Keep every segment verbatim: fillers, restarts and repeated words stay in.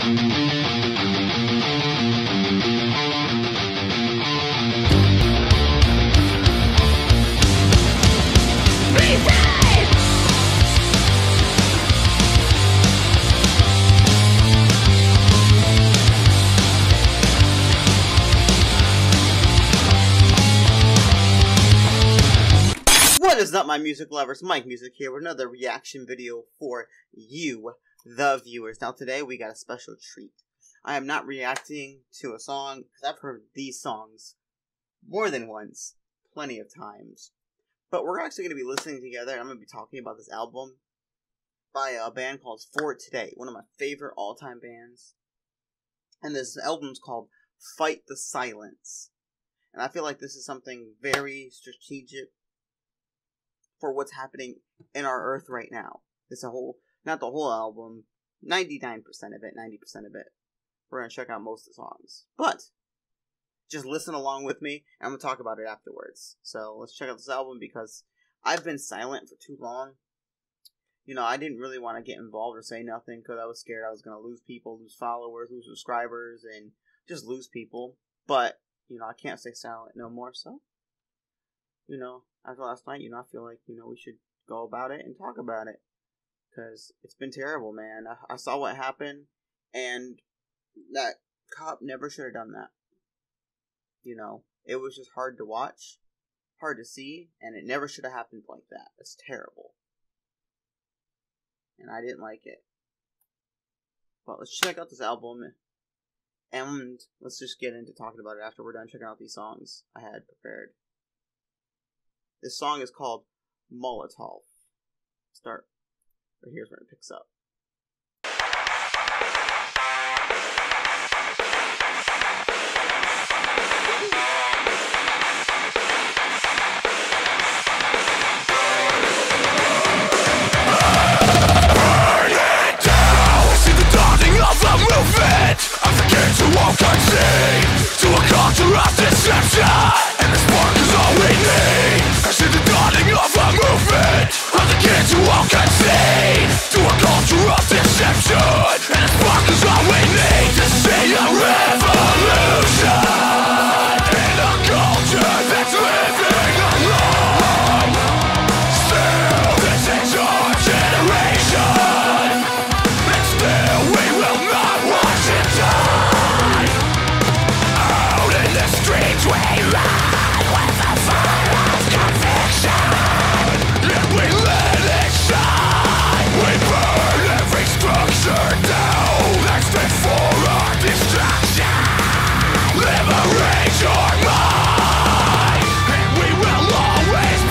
What is up, my music lovers? Mike Music here with another reaction video for you, the viewers. Now today we got a special treat. I am not reacting to a song because I've heard these songs more than once, plenty of times. But we're actually going to be listening together, and I'm going to be talking about this album by a band called For Today, one of my favorite all-time bands. And this album's called Fight the Silence. And I feel like this is something very strategic for what's happening in our earth right now. It's a whole, not the whole album, ninety-nine percent of it, ninety percent of it. We're going to check out most of the songs. But, just listen along with me, and I'm going to talk about it afterwards. So, let's check out this album because I've been silent for too long. You know, I didn't really want to get involved or say nothing because I was scared I was going to lose people, lose followers, lose subscribers, and just lose people. But, you know, I can't stay silent no more, so, you know, after last night, you know, I feel like, you know, we should go about it and talk about it. Because it's been terrible, man. I, I saw what happened, and that cop never should have done that. You know, it was just hard to watch, hard to see, and it never should have happened like that. It's terrible. And I didn't like it. But let's check out this album, and let's just get into talking about it after we're done checking out these songs I had prepared. This song is called Molotov. Start. Right here's where it picks up. I'm the kid who won't concede to a culture of deception, and the spark is all we need. I see the dawning of a movement. I'm the kid who won't concede to a culture of deception, and the spark is all we need to see a revolution in a culture that's living alone. Still, this is our generation, and still we will not watch it die. Out in the streets we run with the fire of conviction, and we let it shine. We burn every structure down that's fit for our destruction. Liberate your mind, and we will always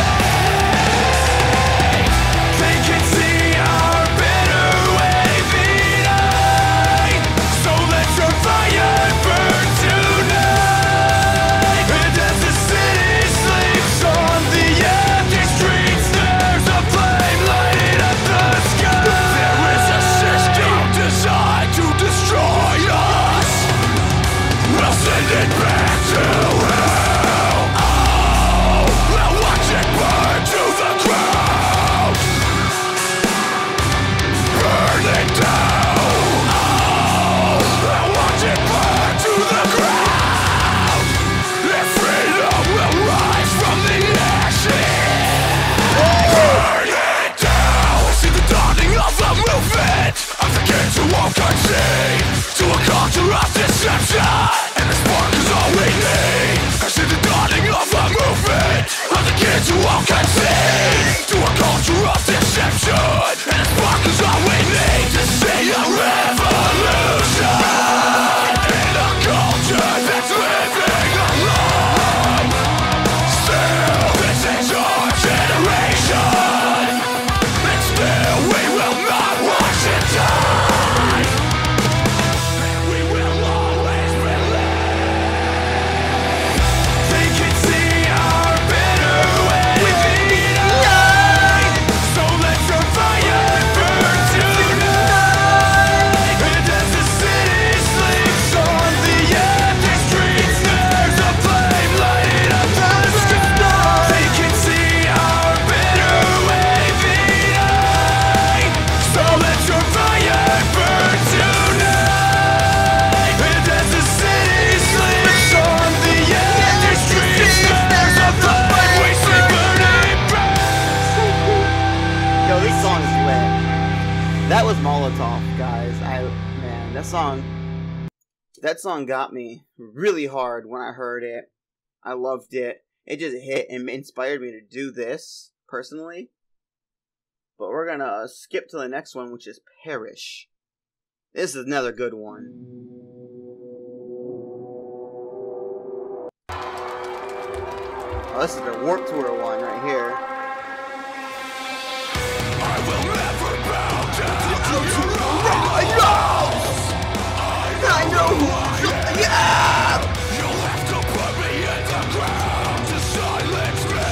believe. They can see our bitter way behind, so let your fire burn tonight. And as the city sleeps on the empty streets, there's a flame lighting up the sky. There is a system designed to destroy us. We'll send it back to hell. Oh, we'll watch it burn to the ground. Burn it down. Oh, we'll watch it burn to the ground. And freedom will rise from the ashes. Burn it down. I see the dawning of a movement. I'm the kids who won't concede to a culture of deception, and the spark is all we need. I see the dawning of a movement. I'm the kids who won't concede to a culture of deception, and the spark is all we need to see a revolution in a culture that's living alone. Still, this is our generation, and still we will not watch it die. And we will always believe. They can see our bitter way behind, so let your That song, that song got me really hard when I heard it. I loved it. It just hit and inspired me to do this, personally. But we're gonna skip to the next one, which is Perish. This is another good one. Oh, this is the Warped Tour one right here. I will never bow down to your rivals. I know who I am. You'll have to put me in the ground to silence me.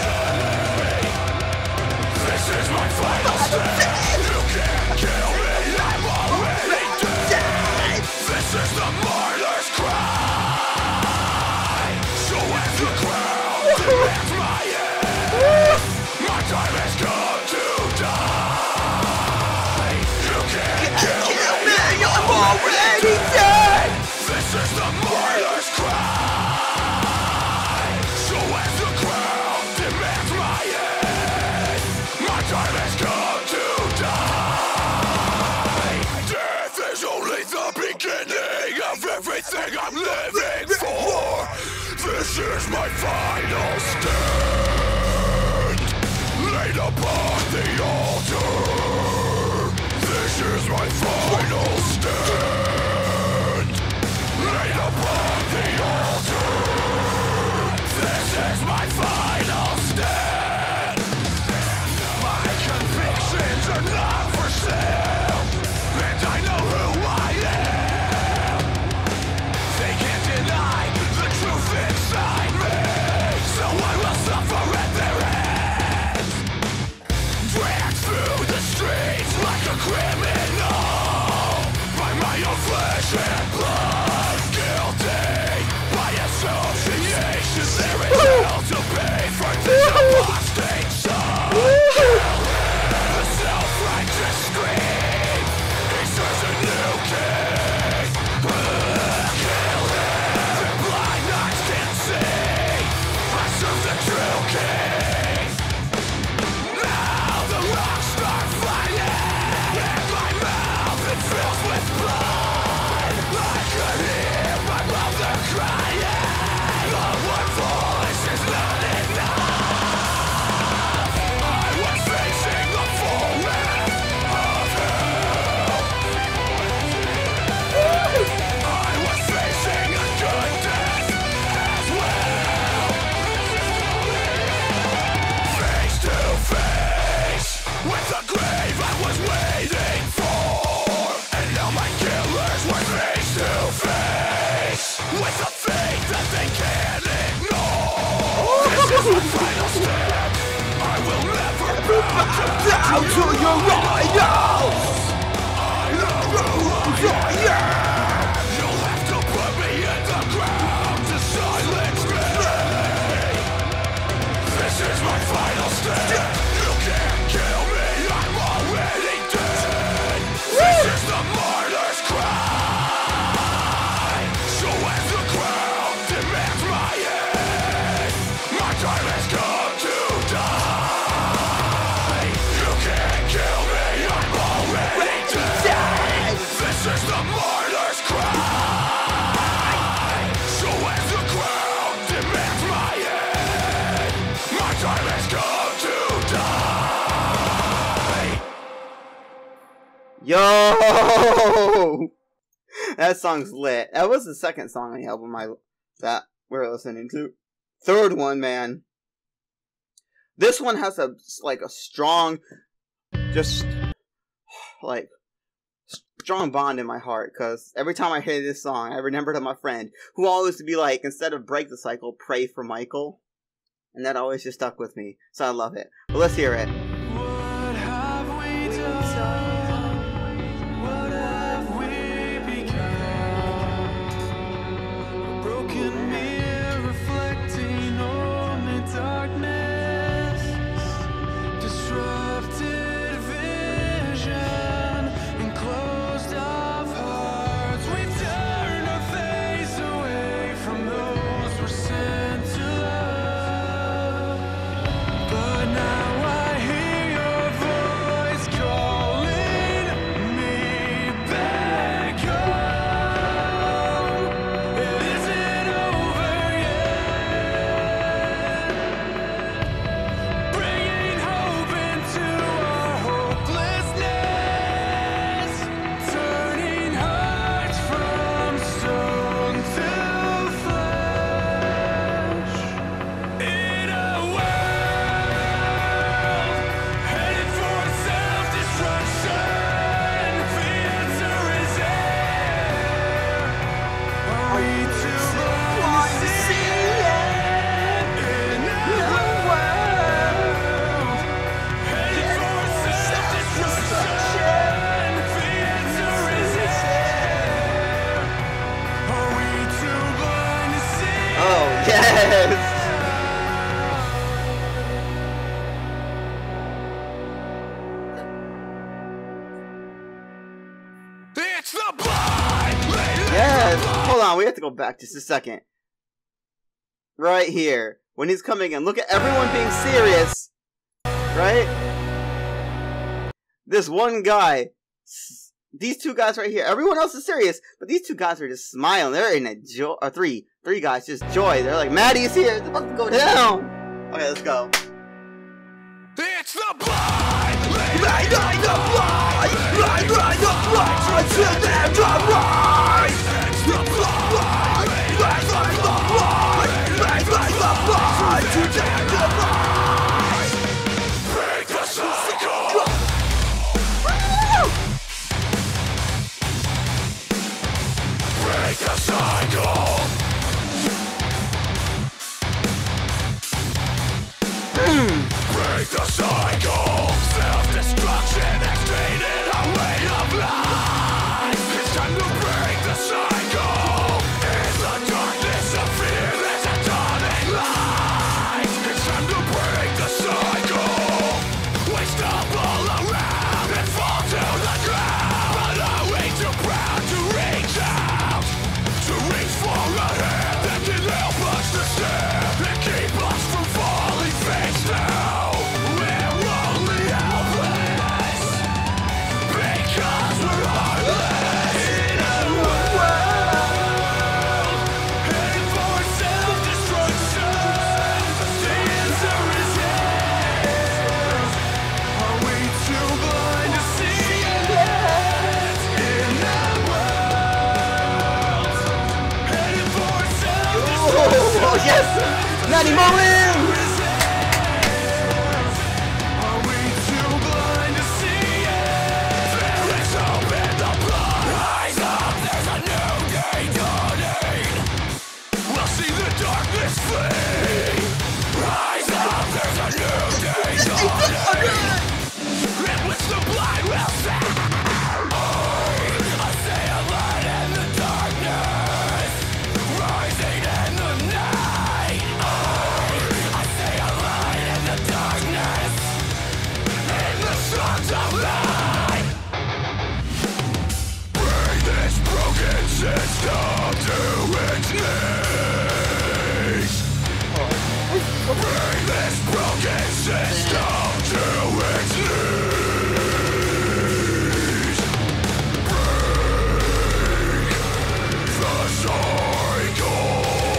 This is my final stand. You can't kill me, I'm already dead. This is the martyr's cry. So as the crowd demands my end, my time has come to die. You can't kill me, I'm already dead. This is the martyr's cry. So as the crowd demands my end, my time has come to die. Death is only the beginning of everything I'm living for. This is my final stand, laid upon the altar. This is my final stand, laid upon the altar. This is my final stand. My convictions are not for sale, and I know who I am. They can't deny the truth inside me, so I will suffer at their hands. Dragged through the streets like a criminal, by my own flesh and blood. Guilty by association, there is hell to pay for this apostate son. The self-righteous scream, he serves a new king. Kill him, the blind eyes can see, I serve the true king. Now the rocks start flying, and my mouth it fills with blood. I could hear my mother crying, the one voice is not enough. I was facing the full wrath of hell. I was facing a good death as well. Face to face with the grave I was waiting for, and now my killers were face to face with the fate that they can't ignore. This is my final stand. I will never bow down to your rivals. I know who I am. You'll have to put me in the ground to silence me. This is my final stand. You can't kill me, I'm already dead. This is the martyr's cry. So as the crowd demands my end, my time has come to die. You can't kill me, I'm already dead. This is the martyr's cry. So as the crowd demands my end, my time has come to die. Yo! That song's lit. That was the second song on the album I, that we're listening to. Third one, man. This one has a, like, a strong, just, like, strong bond in my heart, because every time I hear this song, I remember to my friend, who always used to be like, instead of break the cycle, pray for Michael. And that always just stuck with me, so I love it. But let's hear it. What have we done? What have we become? A broken mirror reflecting only darkness, disrupted vision, and closed off hearts. We turn our face away from those we're sent to love. But now I hear Yes! It's the blind. Yes! Hold on, we have to go back just a second. Right here. When he's coming in, look at everyone being serious. Right? This one guy. These two guys right here. Everyone else is serious, but these two guys are just smiling. They're in a joy. Or three. Three guys, just joy. They're like, Maddie's here. It's about to go down. Okay, let's go. It's the blind. Ride, ride the blind. Ride, ride the blind. To them to rise. It's the blind. Ride, ride the blind. Ride, ride the blind. To them to rise. Break the cycle. Break the cycle. Break the cycle. Self-destruction has traded our way of life. It's time to break the cycle. In the darkness of fear, there's a dawning light. It's time to break the cycle. We stumble around and fall to the ground, but are we too proud to reach out? To reach for a hand that can help us to stand and keep us from falling face down. We're only helpless because we're heartless in a world heading for self-destruction. The answer is yes. Are we too blind to see it? In that world heading for self-destruction. Oh, yes! Maddie Mullins! Are we too blind to see it? There is hope in the blood. Rise up, there's a new day dawning. We'll see the darkness flee. Rise up, there's a new day dawning. In which the blind will stand. I say a light in the darkness, rising in the night. I say a light in the darkness, in the sons of light. Bring this broken system to its knees. Bring this broken system to its knees. Break the cycle.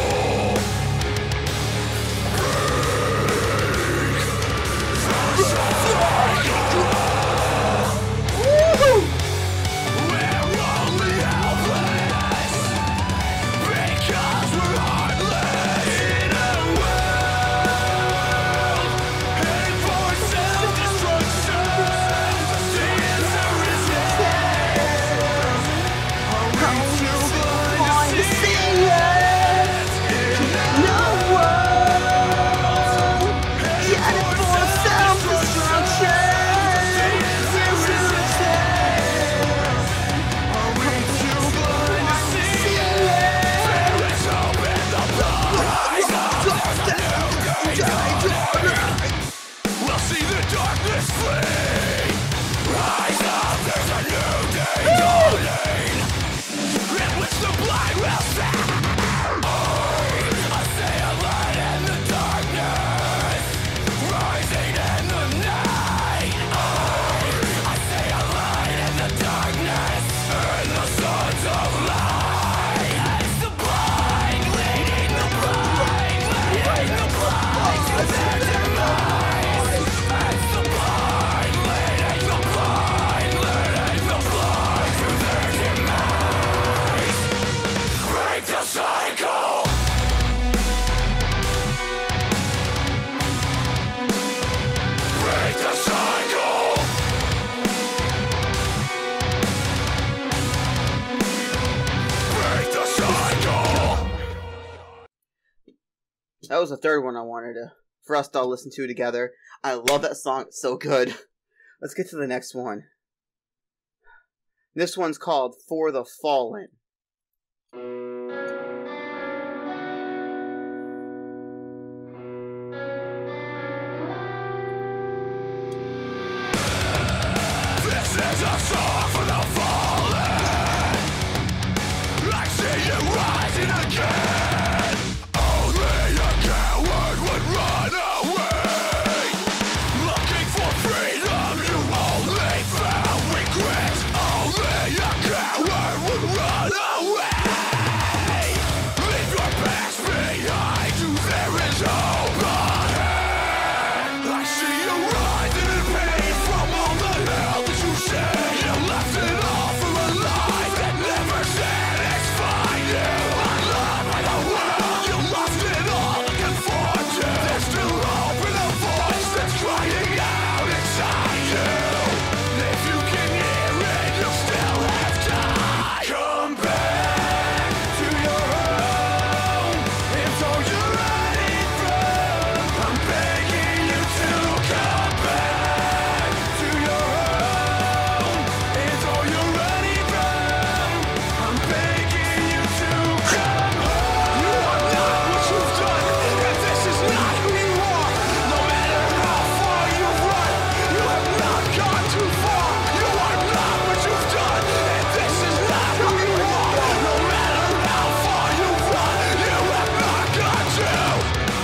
We're only helpless because we're heartless in a world heading for self-destruction. The answer is yes. Are we too blind to see it? In that world heading for self-destruction. The answer is yes. Are we too blind to see it? There is hope in the blood. Rise up, there's a new day dawning. We'll see the darkness flee. Rise up, there's a new day dawning. In which the blind will stand. I say a light in the darkness, rising in the night. I say a light in the darkness, in the sons of light. It's the blind leading the blind, leading the blind to their demise. It's the blind leading the blind, leading the blind to their demise. Break the cycle. Break the cycle. Break the cycle. That was the third one I wanted to for us to all listen to together. I love that song. It's so good. Let's get to the next one. This one's called For the Fallen. again. Only a coward would run away. Looking for freedom, you only found regret. Only a coward would run away. Leave your past behind you, there is hope ahead. I see you rising in pain from all the hell that you shed. You left it all for a life that never satisfied you. Unloved by the world, you lost it all to conform to. There's still hope in a voice that's crying out inside you. If you can hear it, you still have time. Come back to your home. It's all you're running from. I'm begging you to come back to your home. It's all you're running from. I'm begging you to come home. You are not what you've done, and this is not who you are. No matter how far you've run, you have not gone too far. You are not what you've done, and this is not who you are. No matter how far you've run, you have not gone too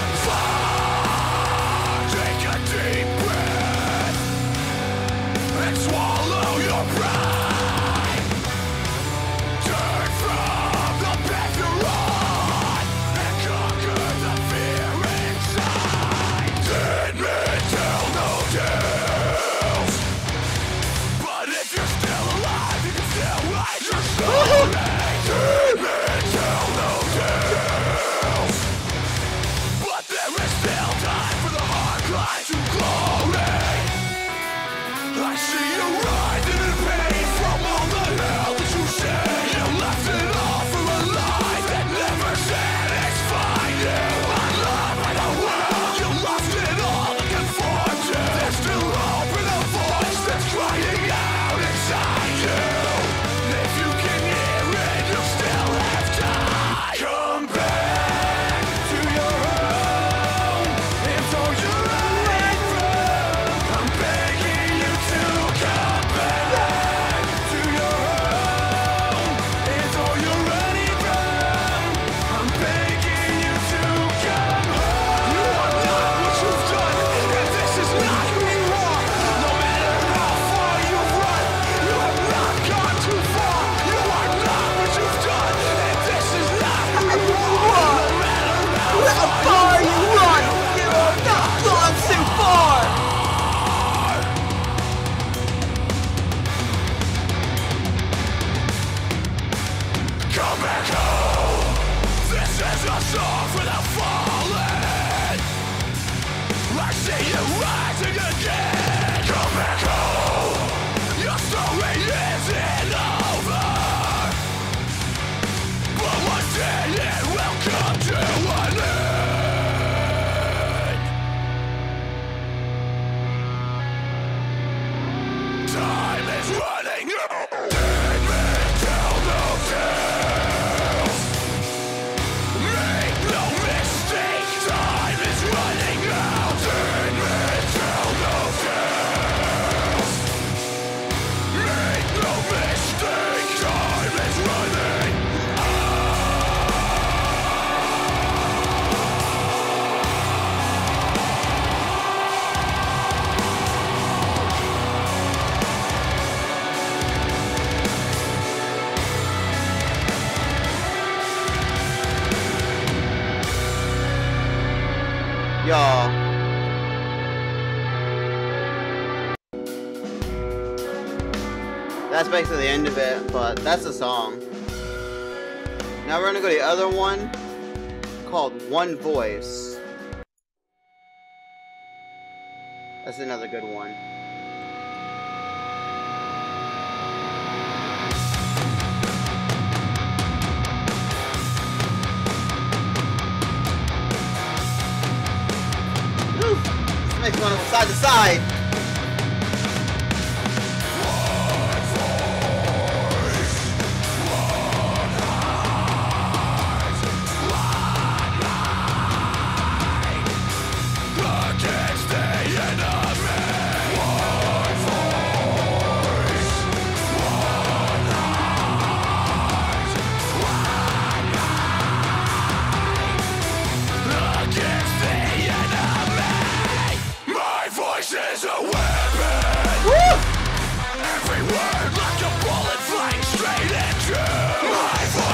far. Take a deep breath and swallow your pride. Turn from the path you're on and conquer the fear inside. Dead men tell no tales, but if you're still alive, you can still write your story. Dead men tell no tales, but there is still time for the hard climb to glory. I see you rising in pain from all the hell that you shed. You left it all for a life that never satisfied you. Unloved by the world, you lost it all to conform to. There's still hope in a voice that's crying out inside you. If you can hear it, you still have time. Come back to your home. It's all you're running from. I'm begging you to come back to your home. It's all you're running from. I'm begging you to come home. You are not what you've done, and this is not who you are. No matter how far you've run, you have not gone too far. You are not what you've done, and this is not who you are. No matter how Far you run, you have not gone too far. Come back home. This is a song for the fallen. I see you rising again. Come back home. Your story isn't over, but one day it will come to an end. Time is running out. Dead men tell no tales. Make no mistake, time is running out. Dead men tell no tales. Make no mistake, time is running Y'all. That's basically the end of it, but that's the song. Now we're gonna go to the other one called One Voice. That's another good one. Makes me want to go side to side.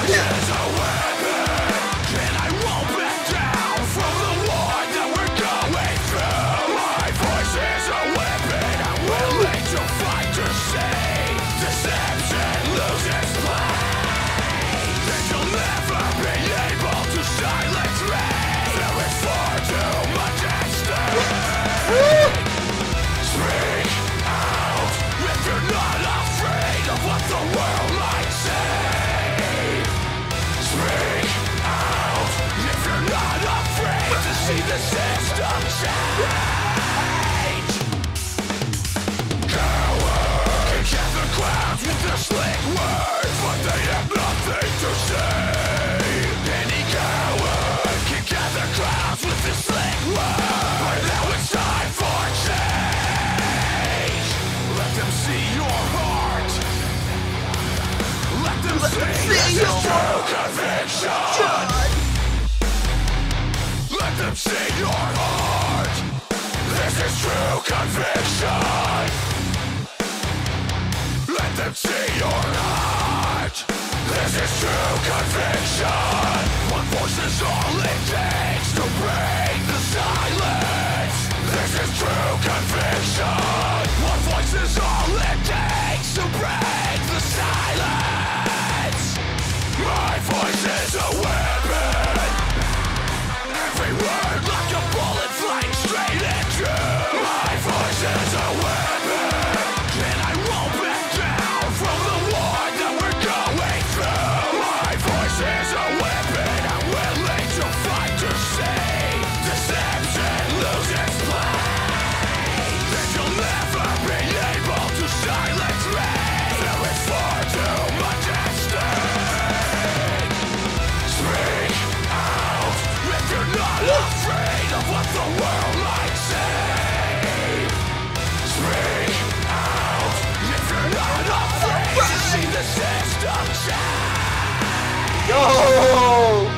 Yo!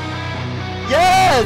Yes!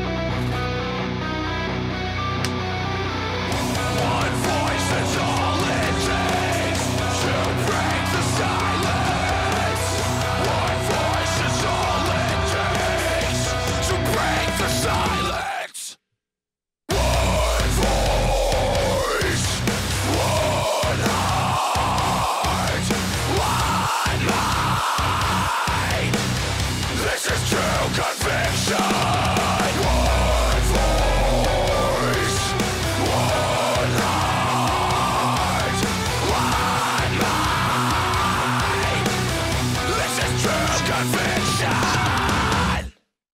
One voice is all it takes to break the silence. One voice is all it takes to break the silence. One voice, one heart, one mind. This is true conviction. One voice, one heart, one mind. This is true conviction.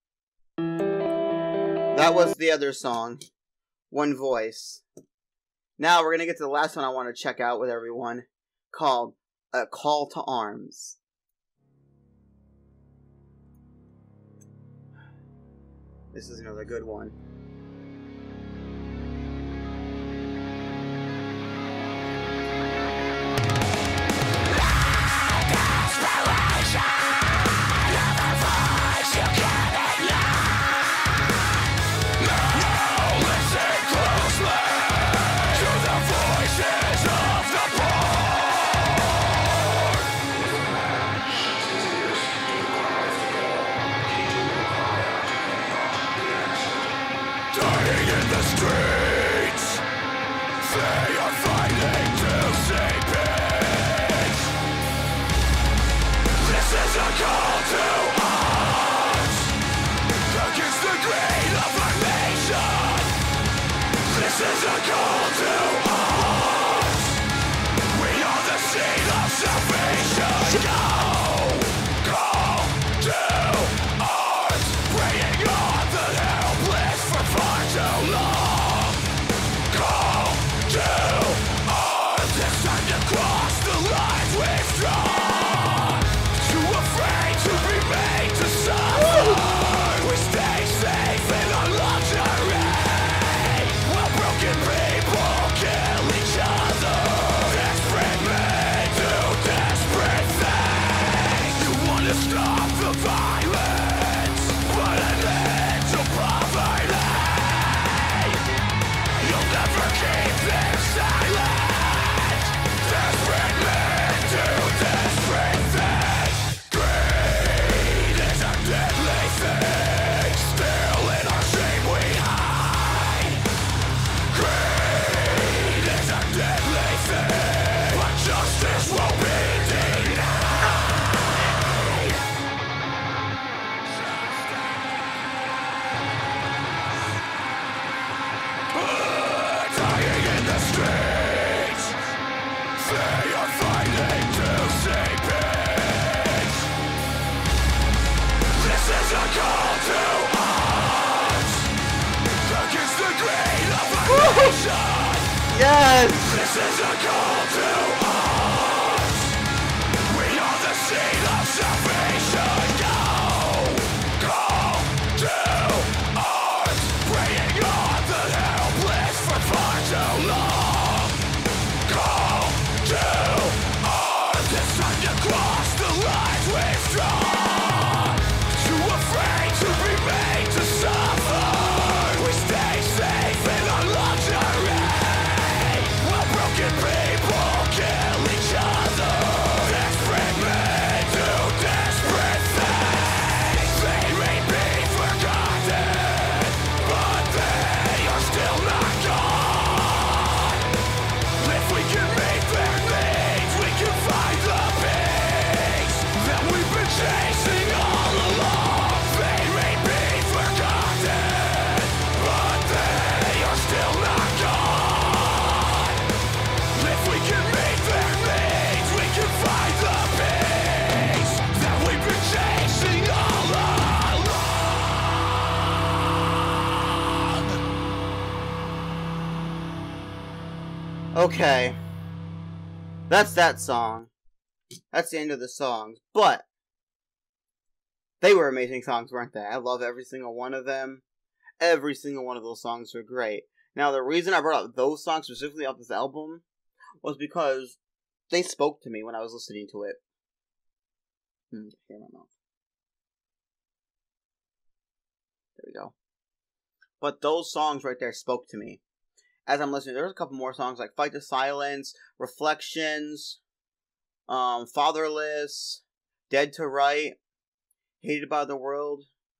That was the other song, One Voice. Now we're gonna get to the last one I want to check out with everyone, called A Call to Arms. This is another good one. Dying in the streets, they are fighting to see peace. This is a call to arms against the greed of our nation. This is a call to arms. We are the seed of salvation. Go, call to arms, praying on the helpless for far too long. Call to arms, it's time to cross the lines we've drawn. Too afraid to be made to suffer. We stay safe in our luxury, while broken people kill each other. Desperate men do desperate things. You wanna stop the violence, but it leads to poverty. You'll never keep them silent. Desperate men do desperate things. Greed is a call to arms against the greed of a nation. Yes! This is a call to arms. We are the seed of salvation. Go, call to arms. Preying on the helpless for far too long. Call to arms. It's time to cross the lines we've drawn. Too afraid to be made to suffer. We stay safe in our luxury. While broken people kill each other. Desperate men do desperate things. They may be forgotten, but they are still not gone. If we can meet their needs, we can find the peace that we've been chasing all along. They may be forgotten, but they are still not gone. If we can meet their needs, we can find the peace that we've been chasing all along. Okay. That's that song. That's the end of the songs. But they were amazing songs, weren't they? I love every single one of them. Every single one of those songs were great. Now, the reason I brought up those songs specifically off this album was because they spoke to me when I was listening to it. Hmm, hear my mouth. There we go. But those songs right there spoke to me. As I'm listening, there's a couple more songs like Fight the Silence, Reflections, um, Fatherless, Dead to Right, Hated by the World,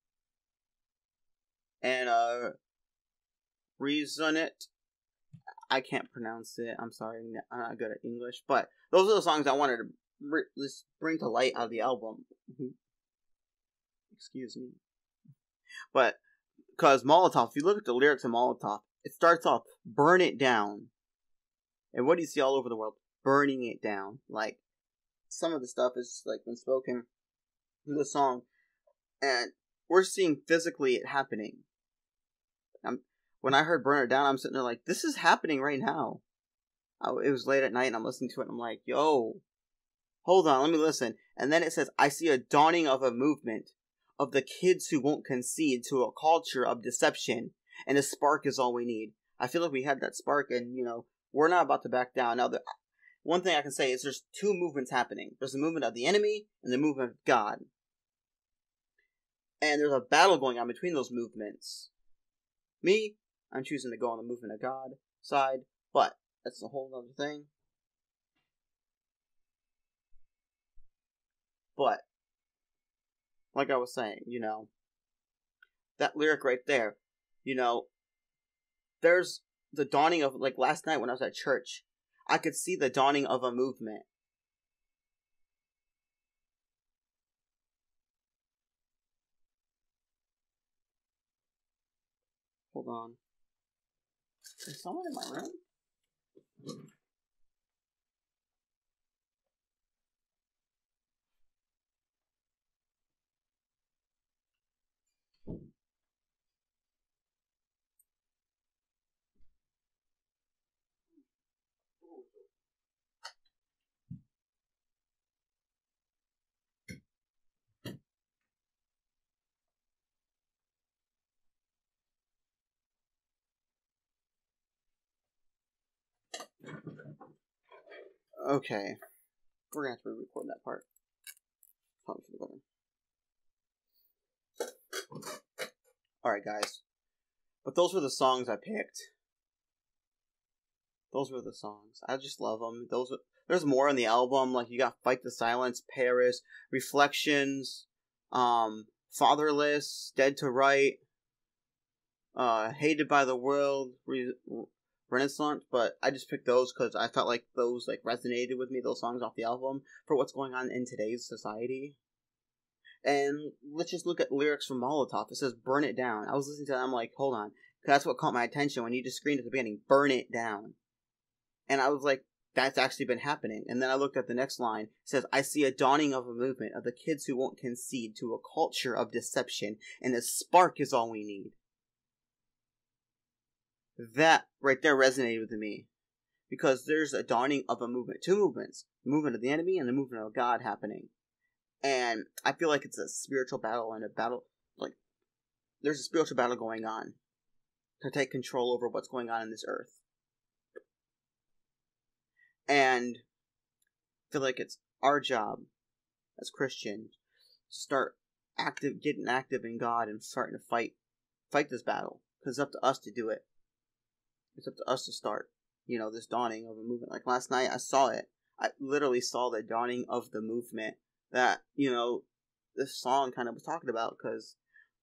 and uh, Reason It. I can't pronounce it. I'm sorry, I'm not good at English. But those are the songs I wanted to re- just bring to light out of the album. Excuse me. But, because Molotov, if you look at the lyrics of Molotov, it starts off, burn it down. And what do you see all over the world? Burning it down. Like, some of the stuff is, like, been spoken in the song. And we're seeing physically it happening. I'm, when I heard burn it down, I'm sitting there like, this is happening right now. I, it was late at night and I'm listening to it and I'm like, yo, hold on, let me listen. And then it says, I see a dawning of a movement of the kids who won't concede to a culture of deception. And a spark is all we need. I feel like we had that spark and, you know, we're not about to back down. Now, the, one thing I can say is there's two movements happening. There's the movement of the enemy and the movement of God. And there's a battle going on between those movements. Me, I'm choosing to go on the movement of God side, but that's a whole other thing. But, like I was saying, you know, that lyric right there, you know, there's the dawning of, like last night when I was at church, I could see the dawning of a movement. Hold on. Is someone in my room? Okay. We're gonna have to re-record that part. Probably for the better. Alright, guys. But those were the songs I picked. Those were the songs. I just love them. Those are, there's more on the album. Like, you got Fight the Silence, Paris, Reflections, um, Fatherless, Dead to Right, uh, Hated by the World, Re- Renaissance, but I just picked those because I felt like those like resonated with me, those songs off the album, for what's going on in today's society. And let's just look at lyrics from Molotov. It says, burn it down. I was listening to that, I'm like, hold on. That's what caught my attention when you just screamed at the beginning, burn it down. And I was like, that's actually been happening. And then I looked at the next line. It says, I see a dawning of a movement of the kids who won't concede to a culture of deception, and a spark is all we need. That right there resonated with me. Because there's a dawning of a movement. Two movements. The movement of the enemy and the movement of God happening. And I feel like it's a spiritual battle and a battle, like, there's a spiritual battle going on to take control over what's going on in this earth. And I feel like it's our job as Christians to start active, getting active in God and starting to fight, fight this battle. Because it's up to us to do it. It's up to us to start, you know, this dawning of a movement. Like last night, I saw it. I literally saw the dawning of the movement that, you know, this song kind of was talking about. Because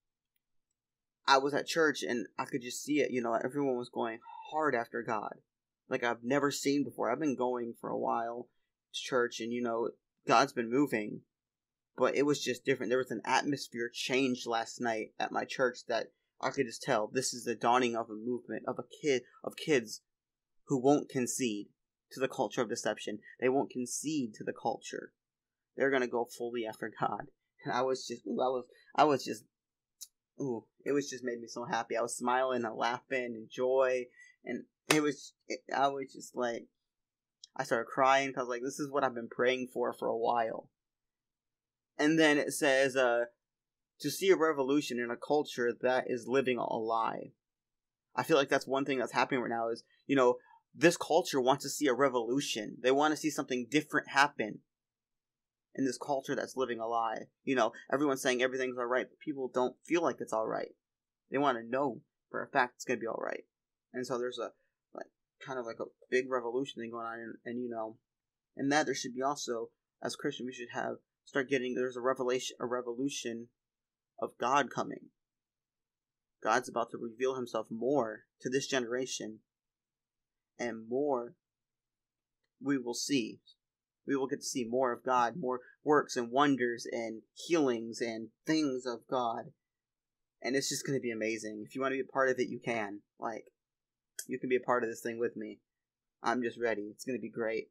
I was at church and I could just see it. You know, everyone was going hard after God. Like I've never seen before. I've been going for a while to church and, you know, God's been moving. But it was just different. There was an atmosphere change last night at my church that I could just tell. This is the dawning of a movement of a kid, of kids who won't concede to the culture of deception. They won't concede to the culture. They're going to go fully after God. And I was just, ooh, I was, I was just, ooh, it was just made me so happy. I was smiling and laughing and joy. And it was, it, I was just like, I started crying because like, this is what I've been praying for for a while. And then it says, uh, to see a revolution in a culture that is living a lie. I feel like that's one thing that's happening right now is, you know, this culture wants to see a revolution. They want to see something different happen in this culture that's living a lie. You know, everyone's saying everything's alright, but people don't feel like it's alright. They want to know for a fact it's going to be alright. And so there's a, like, kind of like a big revolution thing going on. And, and, you know, and that there should be also, as Christians, we should have, start getting, there's a revelation, a revolution of God coming. God's about to reveal himself more to this generation. And more we will see. We will get to see more of God, more works and wonders and healings and things of God. And it's just going to be amazing. If you want to be a part of it, you can. Like, you can be a part of this thing with me. I'm just ready. It's going to be great.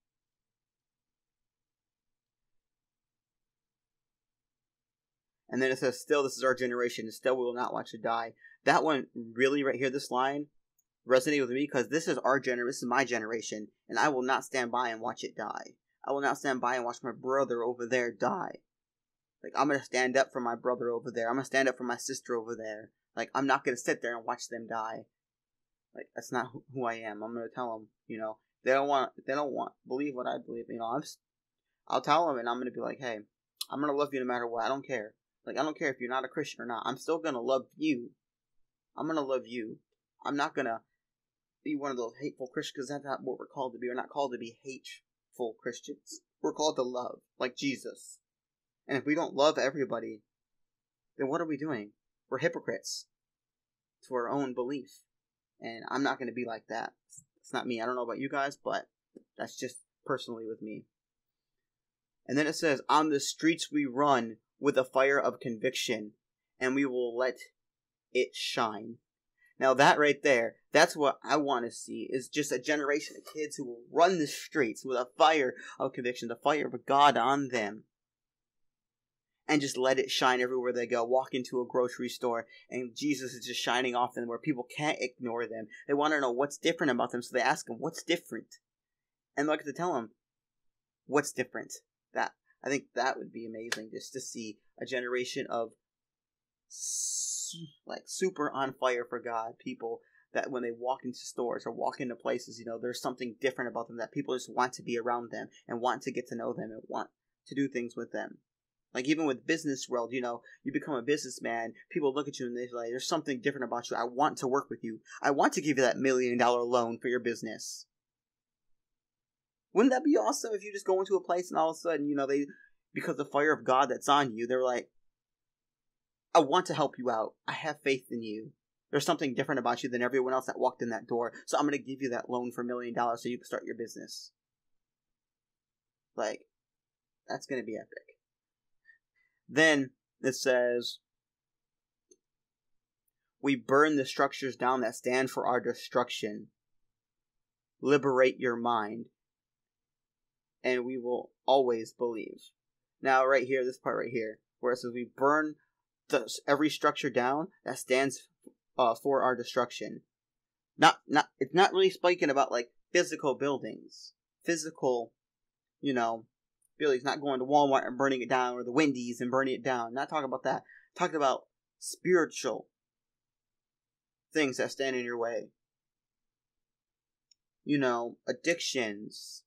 And then it says, still, this is our generation, and still we will not watch it die. That one, really, right here, this line, resonated with me, because this is our generation, this is my generation, and I will not stand by and watch it die. I will not stand by and watch my brother over there die. Like, I'm going to stand up for my brother over there. I'm going to stand up for my sister over there. Like, I'm not going to sit there and watch them die. Like, that's not who I am. I'm going to tell them, you know, they don't want, they don't want, believe what I believe. You know, I'm, I'll tell them, and I'm going to be like, hey, I'm going to love you no matter what. I don't care. Like, I don't care if you're not a Christian or not. I'm still going to love you. I'm going to love you. I'm not going to be one of those hateful Christians, because that's not what we're called to be. We're not called to be hateful Christians. We're called to love, like Jesus. And if we don't love everybody, then what are we doing? We're hypocrites to our own belief. And I'm not going to be like that. It's not me. I don't know about you guys, but that's just personally with me. And then it says, on the streets we run with a fire of conviction, and we will let it shine. Now that right there, that's what I want to see, is just a generation of kids who will run the streets with a fire of conviction, the fire of God on them, and just let it shine everywhere they go. Walk into a grocery store, and Jesus is just shining off them, where people can't ignore them. They want to know what's different about them, so they ask him, what's different? And they like to tell him, what's different? That I think that would be amazing, just to see a generation of like super on fire for God people, that when they walk into stores or walk into places, you know, there's something different about them, that people just want to be around them and want to get to know them and want to do things with them. Like, even with business world, you know, you become a businessman, people look at you and they're like, there's something different about you. I want to work with you. I want to give you that million dollar loan for your business. Wouldn't that be awesome if you just go into a place and all of a sudden, you know, they, because the fire of God that's on you, they're like, I want to help you out. I have faith in you. There's something different about you than everyone else that walked in that door. So I'm going to give you that loan for a million dollars so you can start your business. Like, that's going to be epic. Then it says, we burn the structures down that stand for our destruction. Liberate your mind. and we will always believe. Now, right here, this part right here, where it says we burn the, every structure down that stands uh, for our destruction. Not, not, it's not really speaking about like physical buildings, physical, you know, buildings. Not going to Walmart and burning it down, or the Wendy's and burning it down. Not talking about that. Talking about spiritual things that stand in your way. You know, addictions,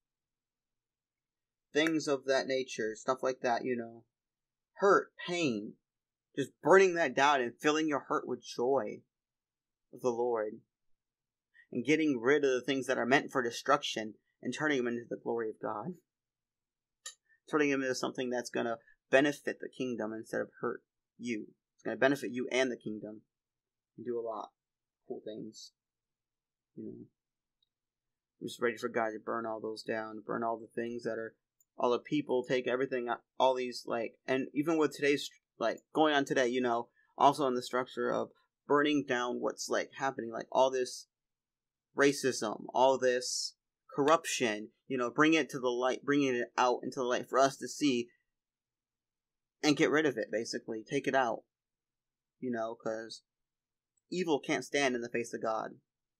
things of that nature, stuff like that, you know. Hurt, pain. Just burning that down and filling your heart with joy of the Lord. And getting rid of the things that are meant for destruction and turning them into the glory of God. Turning them into something that's going to benefit the kingdom instead of hurt you. It's going to benefit you and the kingdom. And do a lot of cool things. You know. I'm just ready for God to burn all those down. Burn all the things that are, all the people, take everything, all these, like, and even with today's, like, going on today, you know, also in the structure of burning down what's, like, happening, like, all this racism, all this corruption, you know, bring it to the light, bringing it out into the light for us to see and get rid of it, basically. Take it out, you know, because evil can't stand in the face of God.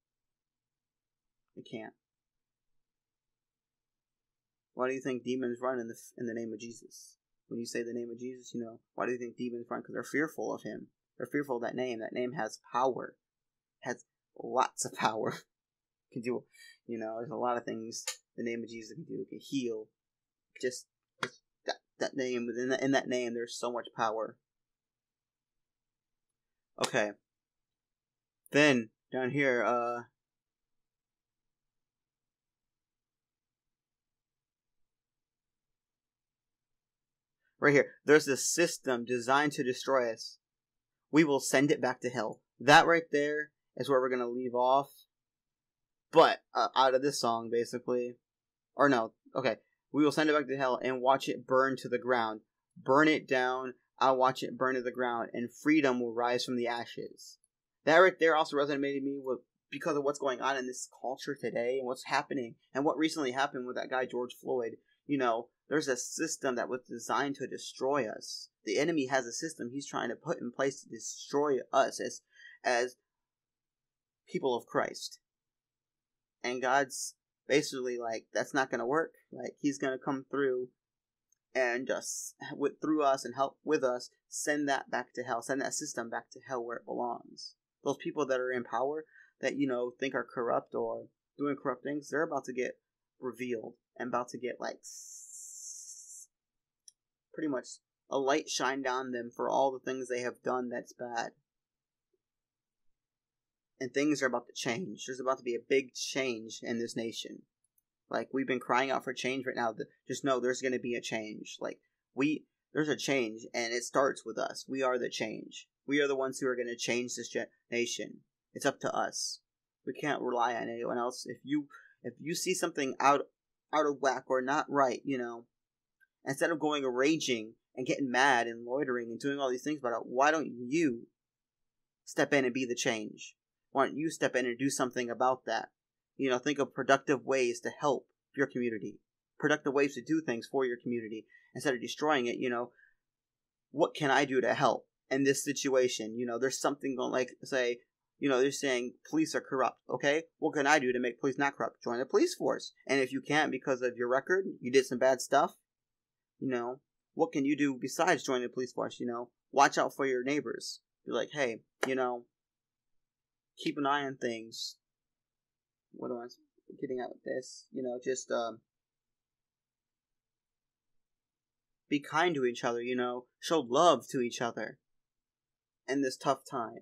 It can't. Why do you think demons run in the in the name of Jesus? When you say the name of Jesus, you know, why do you think demons run? Because they're fearful of him. They're fearful of that name. That name has power. Has lots of power. Can do, you know, there's a lot of things the name of Jesus can do. It can heal. Just, just that that name, within that, in that name, there's so much power. Okay. Then down here, uh. Right here, there's this system designed to destroy us. We will send it back to hell. That right there is where we're going to leave off. But, uh, out of this song, basically. Or no, okay. We will send it back to hell and watch it burn to the ground. Burn it down, I'll watch it burn to the ground, and freedom will rise from the ashes. That right there also resonated me with, because of what's going on in this culture today, and what's happening, and what recently happened with that guy George Floyd. You know, there's a system that was designed to destroy us. The enemy has a system he's trying to put in place to destroy us as, as people of Christ. And God's basically like, that's not going to work. Like, he's going to come through and just, with, through us and help with us, send that back to hell. Send that system back to hell where it belongs. Those people that are in power, that, you know, think are corrupt or doing corrupt things, they're about to get revealed and about to get, like, pretty much a light shine down them for all the things they have done that's bad. And things are about to change. There's about to be a big change in this nation. Like, we've been crying out for change right now. Just know there's going to be a change. Like, we, there's a change, and it starts with us. We are the change. We are the ones who are going to change this nation. It's up to us. We can't rely on anyone else. If you, if you see something out, out of whack or not right, you know, instead of going raging and getting mad and loitering and doing all these things about it, why don't you step in and be the change? Why don't you step in and do something about that? You know, think of productive ways to help your community. Productive ways to do things for your community. Instead of destroying it, you know, what can I do to help in this situation? You know, there's something going, like, say, you know, they're saying police are corrupt. Okay, what can I do to make police not corrupt? Join the police force. And if you can't because of your record, you did some bad stuff, you know, what can you do besides joining the police force? You know, watch out for your neighbors. Be like, hey, you know, keep an eye on things. What am I getting at with this? You know, just um, be kind to each other, you know, show love to each other in this tough time.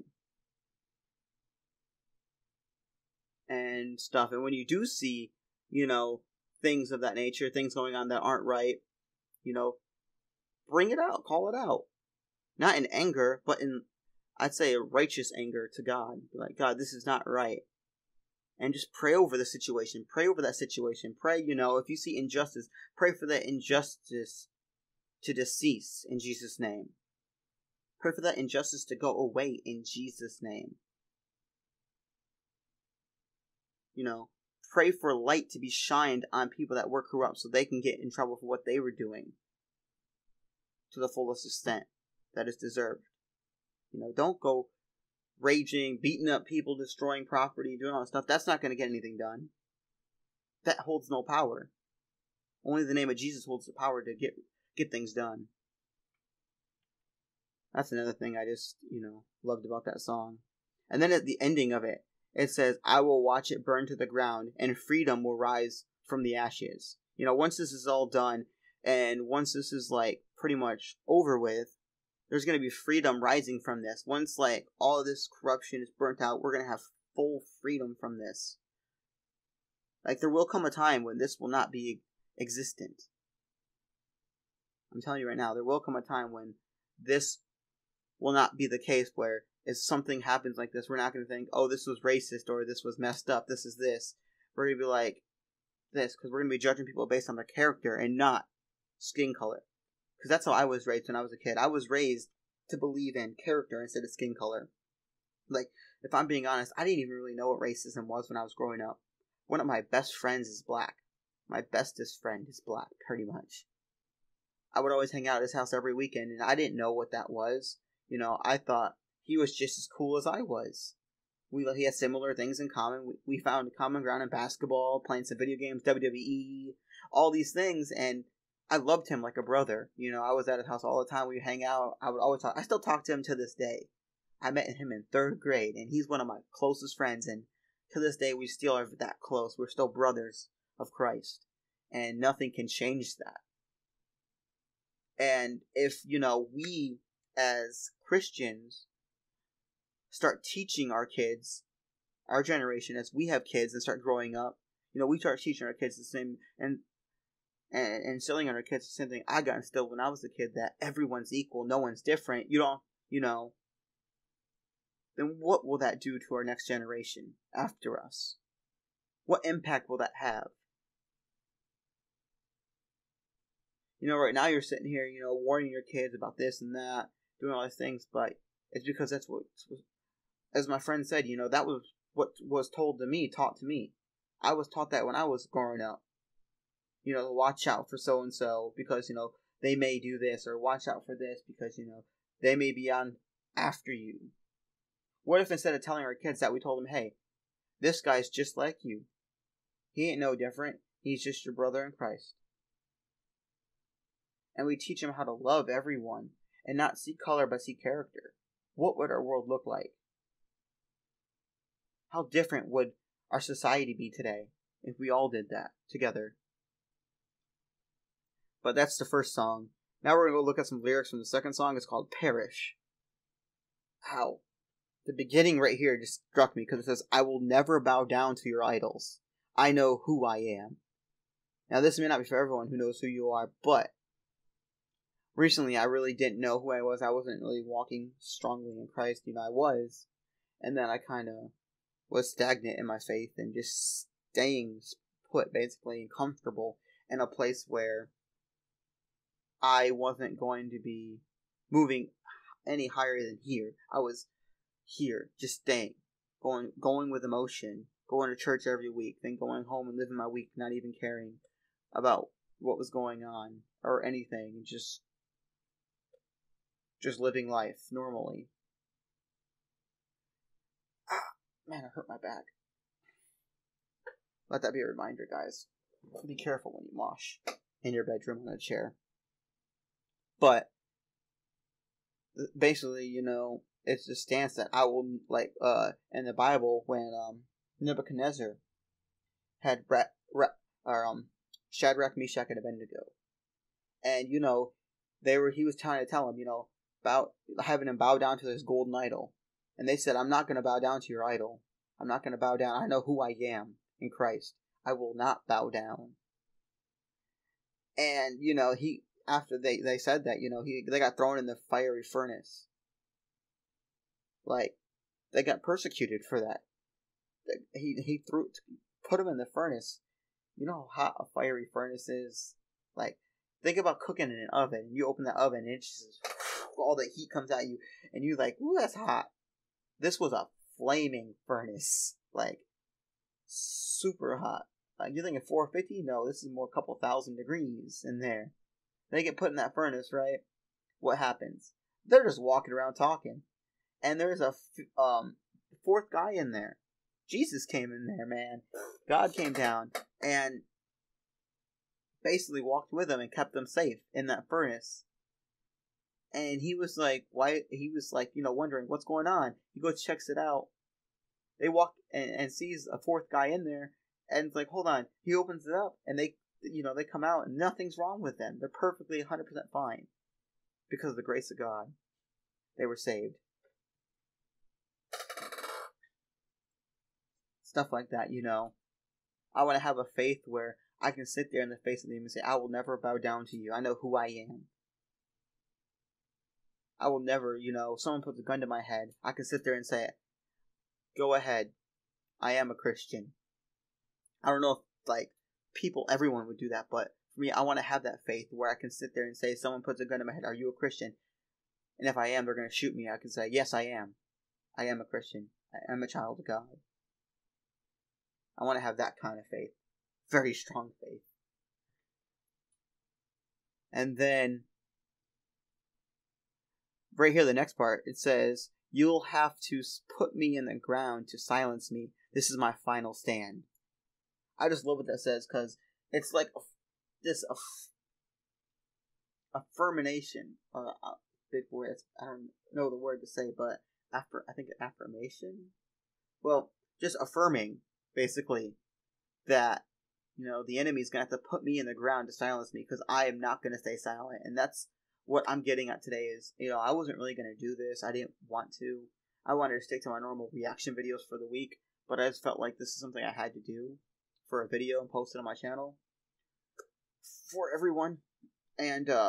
And stuff. And when you do see, you know, things of that nature, things going on that aren't right, you know, bring it out, call it out. Not in anger, but in, I'd say, a righteous anger to God. Be like, God, this is not right. And just pray over the situation. Pray over that situation. Pray, you know, if you see injustice, pray for that injustice to decease in Jesus' name. Pray for that injustice to go away in Jesus' name. You know, pray for light to be shined on people that were corrupt so they can get in trouble for what they were doing to the fullest extent that is deserved. You know, don't go raging, beating up people, destroying property, doing all that stuff. That's not going to get anything done. That holds no power. Only the name of Jesus holds the power to get get things done. That's another thing I just, you know, loved about that song. And then at the ending of it, it says, I will watch it burn to the ground, and freedom will rise from the ashes. You know, once this is all done, and once this is, like, pretty much over with, there's going to be freedom rising from this. Once, like, all of this corruption is burnt out, we're going to have full freedom from this. Like, there will come a time when this will not be existent. I'm telling you right now, there will come a time when this will not be the case, where if something happens like this, we're not going to think, oh, this was racist, or this was messed up, this is this. We're going to be like this, because we're going to be judging people based on their character and not skin color. Because that's how I was raised when I was a kid. I was raised to believe in character instead of skin color. Like, if I'm being honest, I didn't even really know what racism was when I was growing up. One of my best friends is black. My bestest friend is black, pretty much. I would always hang out at his house every weekend, and I didn't know what that was. You know, I thought he was just as cool as I was. We he had similar things in common. We, we found common ground in basketball, playing some video games, W W E, all these things, and I loved him like a brother. You know, I was at his house all the time. We'd hang out. I would always talk. I still talk to him to this day. I met him in third grade, and he's one of my closest friends, and to this day, we still are that close. We're still brothers of Christ, and nothing can change that. And if, you know, we as Christians start teaching our kids, our generation, as we have kids and start growing up, you know, we start teaching our kids the same, and and instilling on our kids the same thing I got instilled when I was a kid, that everyone's equal, no one's different, you don't, you know, then what will that do to our next generation after us? What impact will that have? You know, right now you're sitting here, you know, warning your kids about this and that, doing all these things, but it's because that's what, as my friend said, you know, that was what was told to me, taught to me. I was taught that when I was growing up. You know, watch out for so-and-so because, you know, they may do this, or watch out for this because, you know, they may be on after you. What if instead of telling our kids that, we told them, hey, this guy's just like you. He ain't no different. He's just your brother in Christ. And we teach them how to love everyone and not see color but see character. What would our world look like? How different would our society be today if we all did that together? But that's the first song. Now we're going to go look at some lyrics from the second song. It's called Perish. Ow. The beginning right here just struck me because it says, I will never bow down to your idols. I know who I am. Now this may not be for everyone who knows who you are, but recently I really didn't know who I was. I wasn't really walking strongly in Christ. You know, I was. And then I kind of was stagnant in my faith and just staying put, basically, and comfortable in a place where I wasn't going to be moving any higher than here. I was here, just staying, going going with emotion, going to church every week, then going home and living my week not even caring about what was going on or anything, just just living life normally. Ah, man, I hurt my back. Let that be a reminder, guys. Be careful when you mosh in your bedroom on a chair. But basically, you know, it's the stance that I will, like, uh, in the Bible, when um, Nebuchadnezzar had Ra- Ra- or, um, Shadrach, Meshach, and Abednego, and you know, they were he was trying to tell him, you know, bow, having him bow down to this golden idol, and they said, "I'm not going to bow down to your idol. I'm not going to bow down. I know who I am in Christ. I will not bow down." And you know, he. After they, they said that, you know, he they got thrown in the fiery furnace. Like, they got persecuted for that. He he threw put him in the furnace. You know how hot a fiery furnace is? Like, think about cooking in an oven. You open the oven and it's just, all the heat comes at you. And you're like, ooh, that's hot. This was a flaming furnace. Like, super hot. Like, you're thinking four fifty? No, this is more a couple thousand degrees in there. They get put in that furnace, right? What happens? They're just walking around talking. And there's a um, fourth guy in there. Jesus came in there, man. God came down and basically walked with them and kept them safe in that furnace. And he was like, why? He was like, you know, wondering what's going on. He goes, checks it out. They walk and, and sees a fourth guy in there, and it's like, hold on. He opens it up, and they, you know, they come out, and nothing's wrong with them. They're perfectly one hundred percent fine because of the grace of God. They were saved. Stuff like that, you know. I want to have a faith where I can sit there in the face of them and say, I will never bow down to you. I know who I am. I will never, you know, if someone puts a gun to my head, I can sit there and say, go ahead. I am a Christian. I don't know if, like, people, everyone would do that, but for me, I want to have that faith where I can sit there and say, someone puts a gun to my head, are you a Christian? And if I am, they're going to shoot me. I can say, yes, I am. I am a Christian. I am a child of God. I want to have that kind of faith. Very strong faith. And then, right here, the next part, it says, you'll have to put me in the ground to silence me. This is my final stand. I just love what that says, because it's like a, this aff- affirmation. Uh, uh, big word. I don't know the word to say, but after I think affirmation. Well, just affirming, basically, that, you know, the enemy's gonna have to put me in the ground to silence me, because I am not gonna stay silent. And that's what I'm getting at today is, you know, I wasn't really gonna do this. I didn't want to. I wanted to stick to my normal reaction videos for the week, but I just felt like this is something I had to do for a video and post it on my channel for everyone. And uh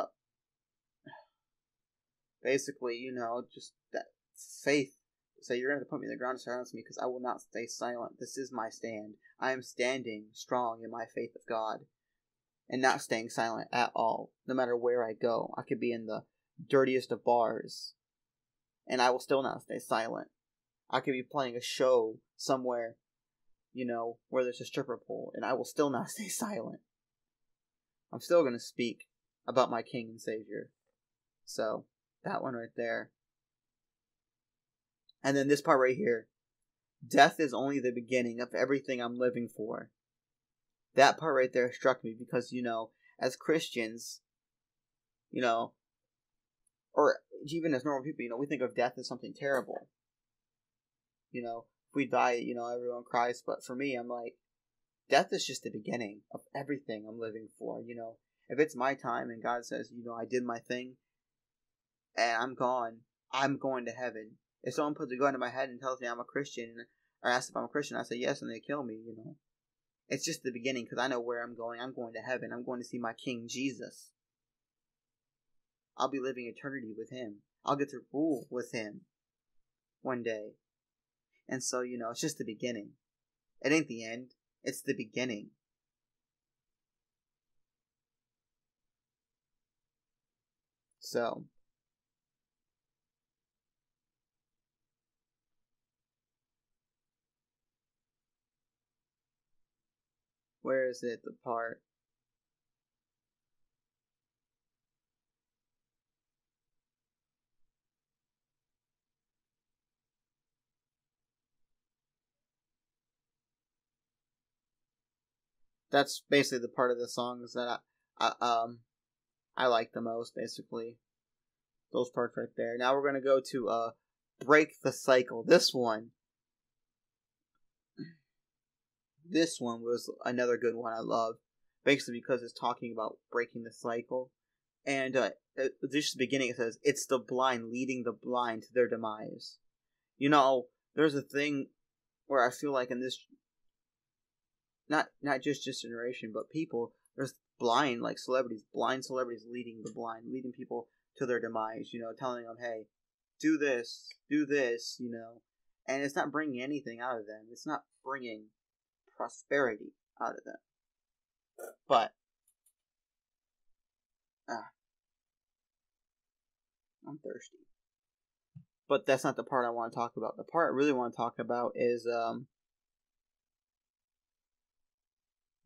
basically, you know, just that faith. So you're going to put me in the ground to silence me, because I will not stay silent. This is my stand. I am standing strong in my faith of God and not staying silent at all, no matter where I go. I could be in the dirtiest of bars and I will still not stay silent. I could be playing a show somewhere, you know, where there's a stripper pole, and I will still not stay silent. I'm still going to speak about my King and Savior. So, that one right there. And then this part right here. Death is only the beginning of everything I'm living for. That part right there struck me because, you know, as Christians, you know, or even as normal people, you know, we think of death as something terrible. You know, if we die, you know, everyone cries. But for me, I'm like, death is just the beginning of everything I'm living for. You know, if it's my time and God says, you know, I did my thing and I'm gone, I'm going to heaven. If someone puts a gun to my head and tells me I'm a Christian, or asks if I'm a Christian, I say yes, and they kill me, you know. It's just the beginning, because I know where I'm going. I'm going to heaven. I'm going to see my King Jesus. I'll be living eternity with him. I'll get to rule with him one day. And so, you know, it's just the beginning. It ain't the end. It's the beginning. So, where is it, the part? That's basically the part of the songs that I, I um I like the most, basically. Those parts right there. Now we're gonna go to uh Break the Cycle. This one This one was another good one I love. Basically because it's talking about breaking the cycle. And uh at just the beginning it says, it's the blind leading the blind to their demise. You know, there's a thing where I feel like in this Not not just this generation, but people, there's blind, like celebrities, blind celebrities leading the blind, leading people to their demise, you know, telling them, hey, do this, do this, you know. And it's not bringing anything out of them. It's not bringing prosperity out of them. But, ah, I'm thirsty. But that's not the part I want to talk about. The part I really want to talk about is, um,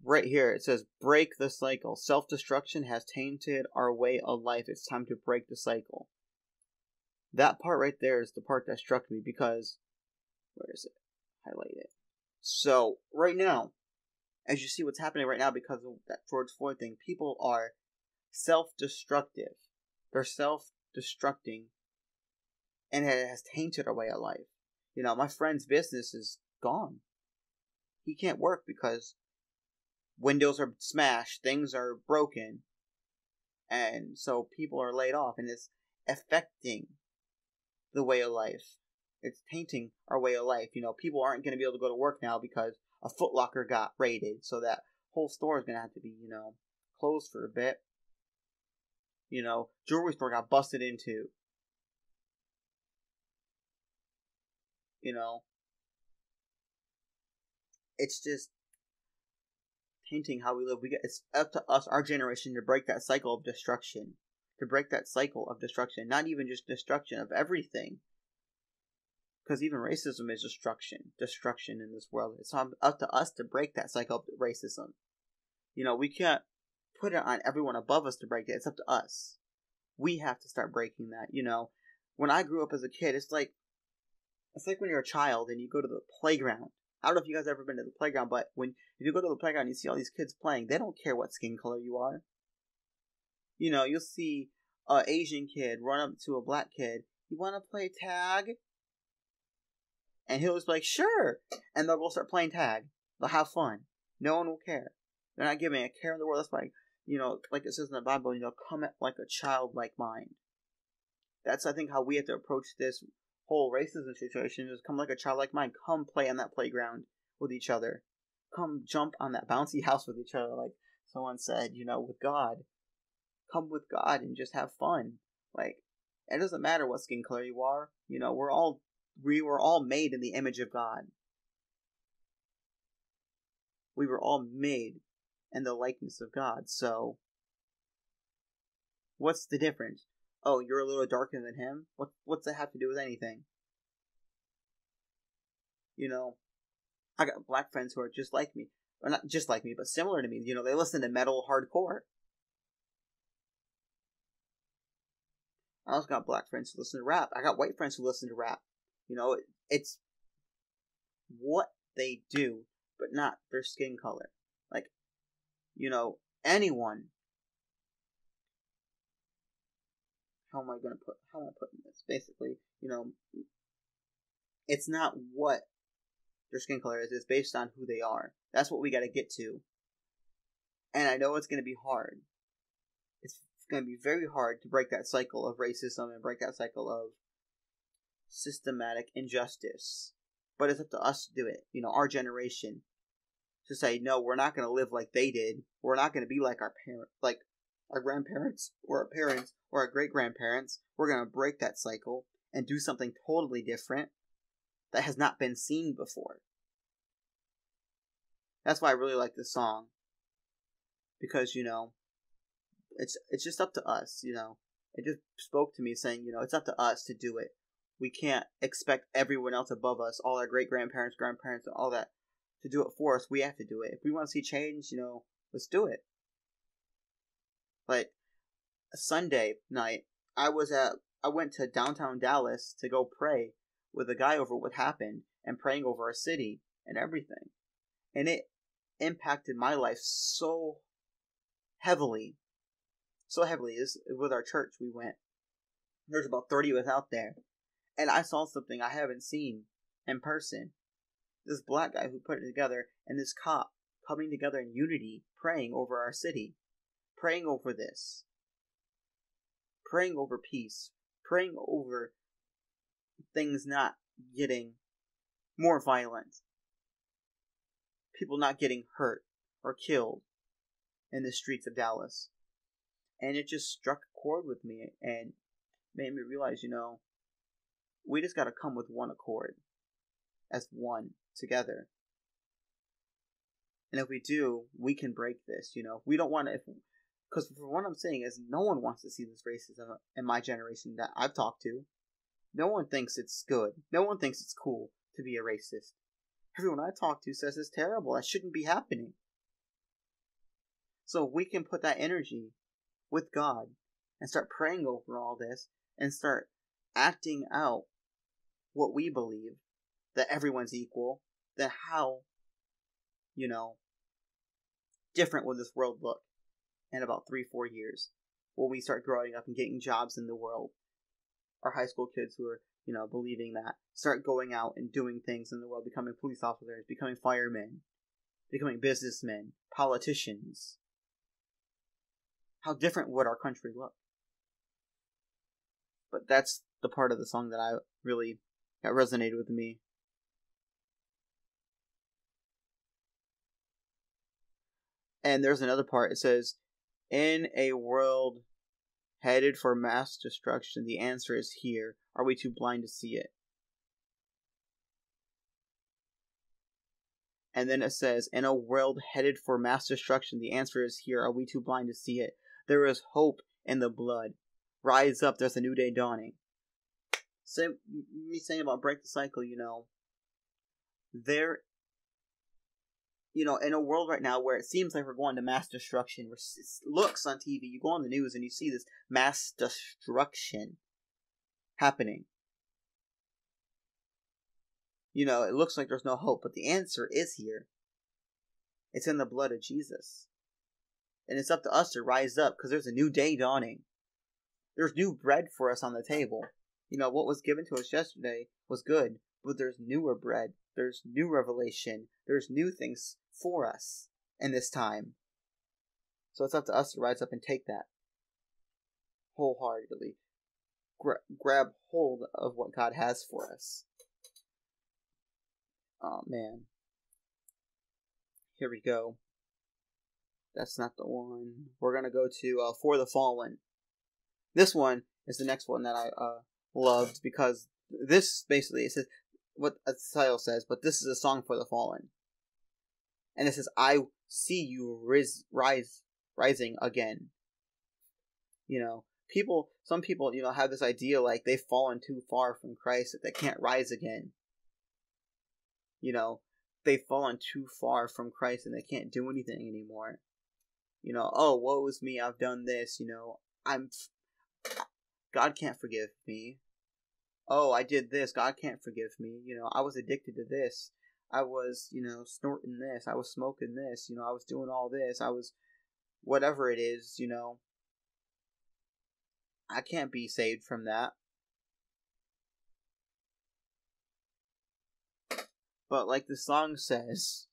right here it says, break the cycle. Self-destruction has tainted our way of life. It's time to break the cycle. That part right there is the part that struck me because, where is it? Highlight it. So, right now, as you see what's happening right now because of that George Floyd thing, people are self-destructive. They're self-destructing, and it has tainted our way of life. You know, my friend's business is gone. He can't work because windows are smashed, things are broken, and so people are laid off, and it's affecting the way of life. It's tainting our way of life. You know, people aren't going to be able to go to work now because a Foot Locker got raided, so that whole store is going to have to be, you know, closed for a bit. You know, jewelry store got busted into. You know, it's just tainting how we live. We get it's up to us, our generation, to break that cycle of destruction. To break that cycle of destruction. Not even just destruction of everything. Because even racism is destruction. Destruction in this world. It's up to us to break that cycle of racism. You know, we can't put it on everyone above us to break it. It's up to us. We have to start breaking that. You know, when I grew up as a kid, it's like, it's like when you're a child and you go to the playground. I don't know if you guys have ever been to the playground, but when if you go to the playground and you see all these kids playing, they don't care what skin color you are. You know, you'll see an Asian kid run up to a black kid. You want to play tag? And he'll just be like, sure. And they'll go start playing tag. They'll have fun. No one will care. They're not giving a care in the world. That's why, you know, like it says in the Bible, you know, come at like a childlike mind. That's, I think, how we have to approach this whole racism situation is come like a childlike mind. Come play on that playground with each other. Come jump on that bouncy house with each other, like someone said, you know, with God. Come with God and just have fun. Like, it doesn't matter what skin color you are. You know, we're all, we were all made in the image of God. We were all made in the likeness of God. So, what's the difference? Oh, you're a little darker than him? What What's that have to do with anything? You know, I got black friends who are just like me. Or not just like me, but similar to me. You know, they listen to metal hardcore. I also got black friends who listen to rap. I got white friends who listen to rap. You know, it, it's what they do, but not their skin color. Like, you know, anyone. How am I going to put, how am I putting this? Basically, you know, it's not what their skin color is. It's based on who they are. That's what we got to get to. And I know it's going to be hard. It's going to be very hard to break that cycle of racism and break that cycle of systematic injustice. But it's up to us to do it. You know, our generation. To say, no, we're not going to live like they did. We're not going to be like our parents, like our grandparents, or our parents, or our great-grandparents. We're going to break that cycle and do something totally different that has not been seen before. That's why I really like this song. Because, you know, it's it's just up to us, you know. It just spoke to me saying, you know, it's up to us to do it. We can't expect everyone else above us, all our great-grandparents, grandparents, and all that, to do it for us. We have to do it. If we want to see change, you know, let's do it. Like, Sunday night, I was at, I went to downtown Dallas to go pray with a guy over what happened and praying over our city and everything. And it impacted my life so heavily. So heavily. This, with our church, we went. There's about thirty of us out there. And I saw something I haven't seen in person. This black guy who put it together and this cop coming together in unity, praying over our city. Praying over this. Praying over peace. Praying over things not getting more violent. People not getting hurt or killed in the streets of Dallas. And it just struck a chord with me and made me realize, you know, we just got to come with one accord. As one, together. And if we do, we can break this, you know. We don't want to, because for what I'm saying is no one wants to see this racism in my generation that I've talked to. No one thinks it's good. No one thinks it's cool to be a racist. Everyone I talk to says it's terrible. That shouldn't be happening. So we can put that energy with God and start praying over all this and start acting out what we believe, that everyone's equal, then how, you know, different will this world look in about three, four years when we start growing up and getting jobs in the world? Our high school kids who are, you know, believing that, start going out and doing things in the world, becoming police officers, becoming firemen, becoming businessmen, politicians. How different would our country look? But that's the part of the song that I really, that resonated with me. And there's another part, it says, in a world headed for mass destruction, the answer is here. Are we too blind to see it? And then it says, in a world headed for mass destruction, the answer is here. Are we too blind to see it? There is hope in the blood. Rise up, there's a new day dawning. So, me saying about break the cycle, you know, there, you know, in a world right now where it seems like we're going to mass destruction, where it looks on T V, you go on the news and you see this mass destruction happening. You know, it looks like there's no hope, but the answer is here. It's in the blood of Jesus. And it's up to us to rise up, because there's a new day dawning. There's new bread for us on the table. You know, what was given to us yesterday was good, but there's newer bread. There's new revelation. There's new things for us in this time. So it's up to us to rise up and take that wholeheartedly. Gra- grab hold of what God has for us. Oh, man. Here we go. That's not the one. We're going to go to uh, For the Fallen. This one is the next one that I uh, loved, because this basically, it says what the title says, but this is a song for the fallen. And it says, I see you ris- rise, rising again. You know, people, some people, you know, have this idea like they've fallen too far from Christ, that they can't rise again. You know, they've fallen too far from Christ and they can't do anything anymore. You know, oh, woe is me, I've done this, you know, I'm, God can't forgive me. Oh, I did this, God can't forgive me. You know, I was addicted to this. I was, you know, snorting this. I was smoking this. You know, I was doing all this. I was, whatever it is, you know. I can't be saved from that. But like the song says,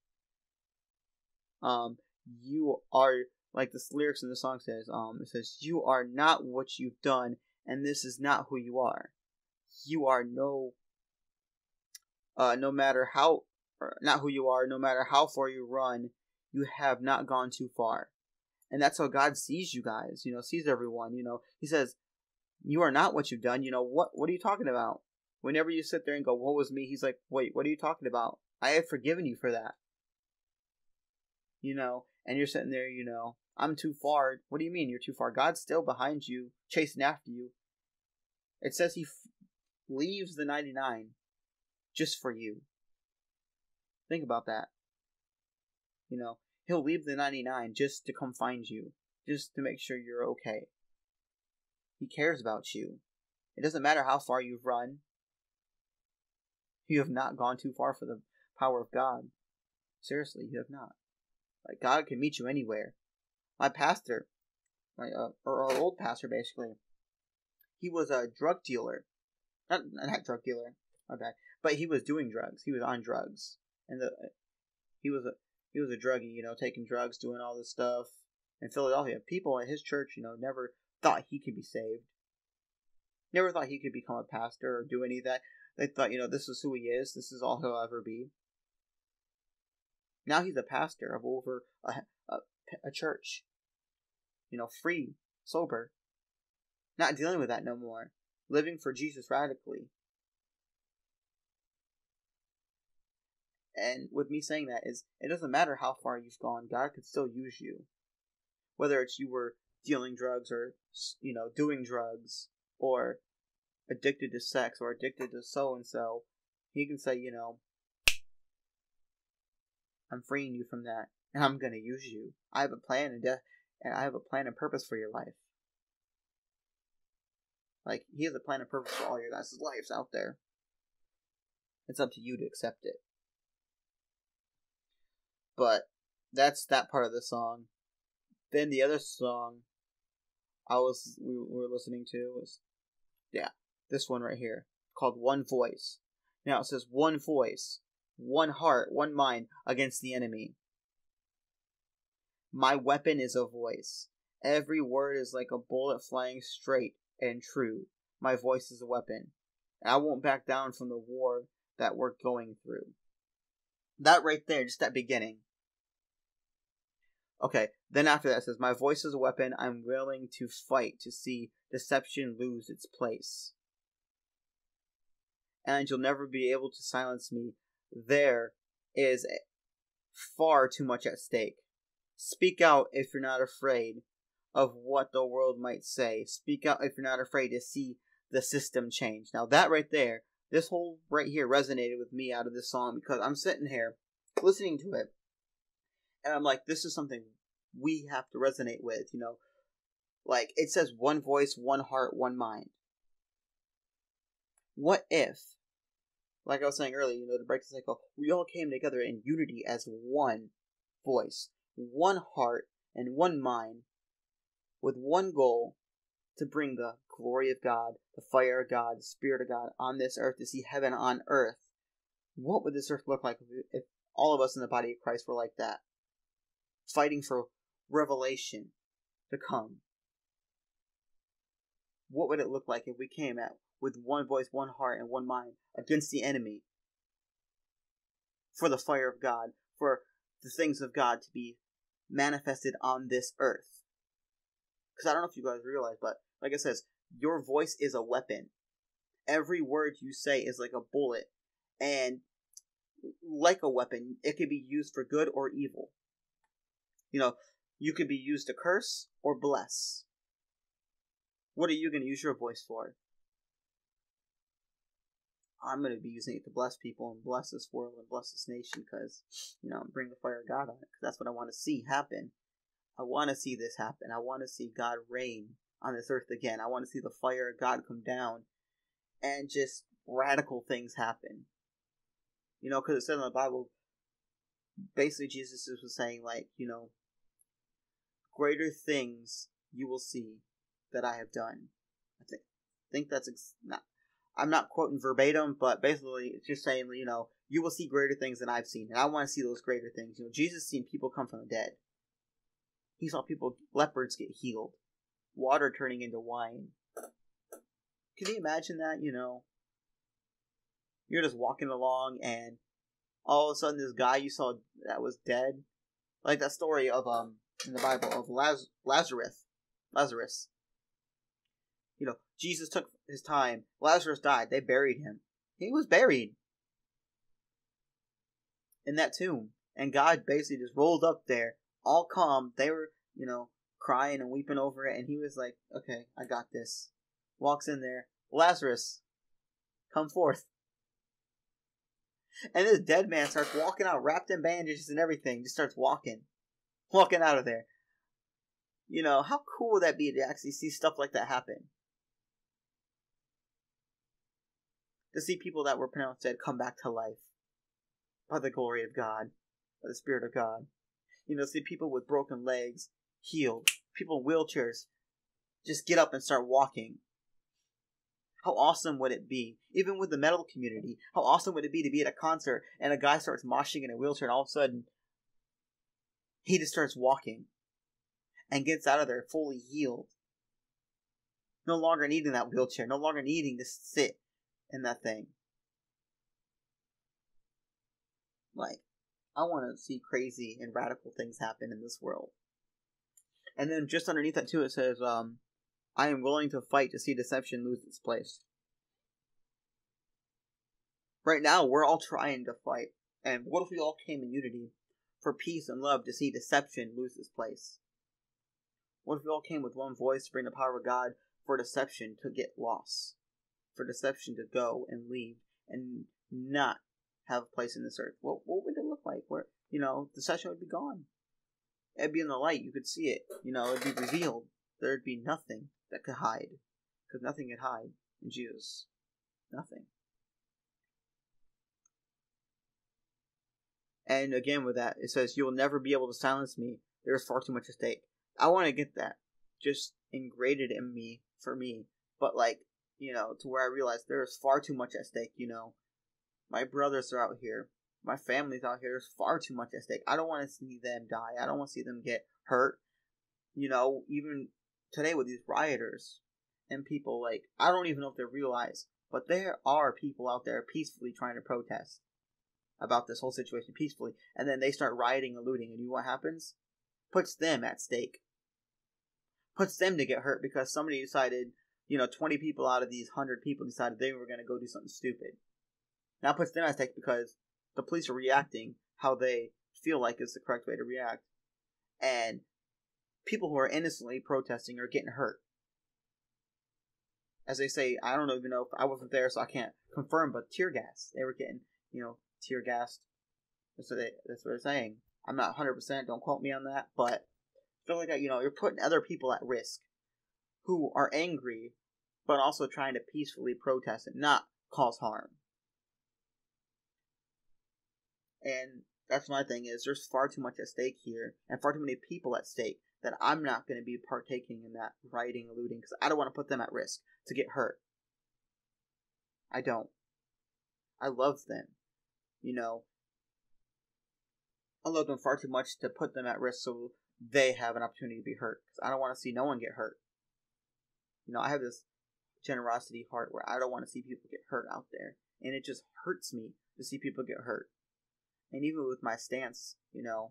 um, you are, like the lyrics in the song says, um, it says, you are not what you've done, and this is not who you are. You are no, uh, no matter how, or not who you are, no matter how far you run, you have not gone too far. And that's how God sees you guys, you know, sees everyone, you know. He says, you are not what you've done, you know, what, what are you talking about? Whenever you sit there and go, woe was me, he's like, wait, what are you talking about? I have forgiven you for that. You know, and you're sitting there, you know, I'm too far. What do you mean you're too far? God's still behind you, chasing after you. It says he f- leaves the ninety-nine just for you. Think about that. You know, he'll leave the ninety-nine just to come find you, just to make sure you're okay. He cares about you. It doesn't matter how far you've run. You have not gone too far for the power of God. Seriously, you have not. Like, God can meet you anywhere. My pastor, my uh, or our old pastor, basically, he was a drug dealer. Not, not drug dealer, okay, but he was doing drugs. He was on drugs, and the he was a he was a druggie, you know, taking drugs, doing all this stuff in Philadelphia. People at his church, you know, never thought he could be saved. Never thought he could become a pastor or do any of that. They thought, you know, this is who he is. This is all he'll ever be. Now he's a pastor of over a, a, a church. You know, free, sober. Not dealing with that no more. Living for Jesus radically. And with me saying that is, it doesn't matter how far you've gone. God could still use you. Whether it's you were dealing drugs or, you know, doing drugs or addicted to sex or addicted to so-and-so, he can say, you know, I'm freeing you from that, and I'm gonna use you. I have a plan and death, and I have a plan and purpose for your life. Like, he has a plan and purpose for all your guys' lives out there. It's up to you to accept it. But that's that part of the song. Then the other song I was we were listening to was, yeah, this one right here, called One Voice. Now it says, one voice, one heart, one mind against the enemy. My weapon is a voice. Every word is like a bullet flying straight and true. My voice is a weapon. And I won't back down from the war that we're going through. That right there, just that beginning. Okay, then after that it says, my voice is a weapon. I'm willing to fight to see deception lose its place. And you'll never be able to silence me. There is far too much at stake. Speak out if you're not afraid of what the world might say. Speak out if you're not afraid to see the system change. Now that right there, this whole right here resonated with me out of this song, because I'm sitting here listening to it and I'm like, this is something we have to resonate with, you know. Like, it says one voice, one heart, one mind. What if, like I was saying earlier, you know, to break the cycle, we all came together in unity as one voice, one heart, and one mind, with one goal, to bring the glory of God, the fire of God, the Spirit of God on this earth, to see heaven on earth. What would this earth look like if, if all of us in the body of Christ were like that? Fighting for revelation to come. What would it look like if we came at with one voice, one heart, and one mind against the enemy? For the fire of God, for the things of God to be manifested on this earth. Because I don't know if you guys realize, but like it says, your voice is a weapon. Every word you say is like a bullet. And like a weapon, it can be used for good or evil. You know, you could be used to curse or bless. What are you going to use your voice for? I'm going to be using it to bless people and bless this world and bless this nation, because, you know, bring the fire of God on it, because that's what I want to see happen. I want to see this happen. I want to see God reign on this earth again. I want to see the fire of God come down and just radical things happen. You know, because it said in the Bible, basically Jesus was saying, like, you know, greater things you will see that I have done. I think, think that's ex- not. I'm not quoting verbatim, but basically it's just saying, you know, you will see greater things than I've seen, and I want to see those greater things. You know, Jesus seen people come from the dead. He saw people, leopards get healed, water turning into wine. Can you imagine that? You know, you're just walking along, and all of a sudden, this guy you saw that was dead, like that story of um in the Bible of Laz- Lazarus, Lazarus. You know, Jesus took his time. Lazarus died. They buried him. He was buried in that tomb. And God basically just rolled up there, all calm. They were, you know, crying and weeping over it. And he was like, okay, I got this. Walks in there. Lazarus, come forth. And this dead man starts walking out, wrapped in bandages and everything. Just starts walking. Walking out of there. You know, how cool would that be to actually see stuff like that happen? To see people that were pronounced dead come back to life by the glory of God, by the Spirit of God. You know, see people with broken legs healed, people in wheelchairs just get up and start walking. How awesome would it be? Even with the metal community, how awesome would it be to be at a concert and a guy starts moshing in a wheelchair and all of a sudden he just starts walking and gets out of there fully healed. No longer needing that wheelchair, no longer needing to sit in that thing. Like, I want to see crazy and radical things happen in this world. And then just underneath that too, it says, um, I am willing to fight to see deception lose its place. Right now, we're all trying to fight. And what if we all came in unity for peace and love to see deception lose its place? What if we all came with one voice to bring the power of God for deception to get lost? For deception to go and leave and not have a place in this earth? What what would it look like? Where, you know, deception would be gone. It'd be in the light. You could see it. You know, it'd be revealed. There'd be nothing that could hide. Because nothing could hide in Jesus. Nothing. And again with that, it says, "You will never be able to silence me. There is far too much at stake." I want to get that just ingrained in me, for me. But like, you know, to where I realize there is far too much at stake, you know. My brothers are out here. My family's out here. There's far too much at stake. I don't want to see them die. I don't want to see them get hurt. You know, even today with these rioters and people, like, I don't even know if they realize, but there are people out there peacefully trying to protest about this whole situation peacefully, and then they start rioting and looting, and you know what happens? Puts them at stake. Puts them to get hurt because somebody decided, you know, twenty people out of these one hundred people decided they were going to go do something stupid. Now it puts them at stake because the police are reacting how they feel like is the correct way to react. And people who are innocently protesting are getting hurt. As they say, I don't even know if I wasn't there, so I can't confirm, but tear gas. They were getting, you know, tear gassed. That's what, they, that's what they're saying. I'm not one hundred percent, don't quote me on that, but I feel like, you know, you're putting other people at risk who are angry, but also trying to peacefully protest and not cause harm. And that's my thing is there's far too much at stake here and far too many people at stake that I'm not going to be partaking in that rioting and looting because I don't want to put them at risk to get hurt. I don't. I love them. You know, I love them far too much to put them at risk so they have an opportunity to be hurt. Because I don't want to see no one get hurt. You know, I have this generosity heart where I don't want to see people get hurt out there. And it just hurts me to see people get hurt. And even with my stance, you know,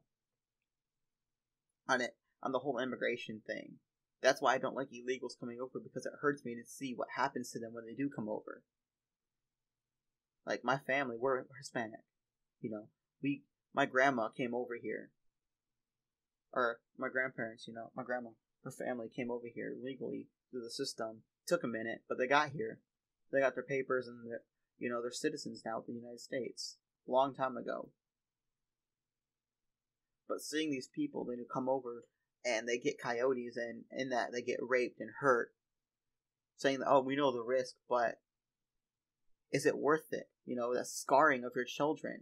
on it, on the whole immigration thing. That's why I don't like illegals coming over, because it hurts me to see what happens to them when they do come over. Like, my family, we're Hispanic. You know, we, my grandma came over here. Or, my grandparents, you know, my grandma, her family came over here legally through the system. It took a minute, but they got here. They got their papers and, they're, you know, they're citizens now of the United States. Long time ago. But seeing these people, they come over and they get coyotes, and in that they get raped and hurt. Saying that, oh, we know the risk, but is it worth it? You know, that scarring of your children.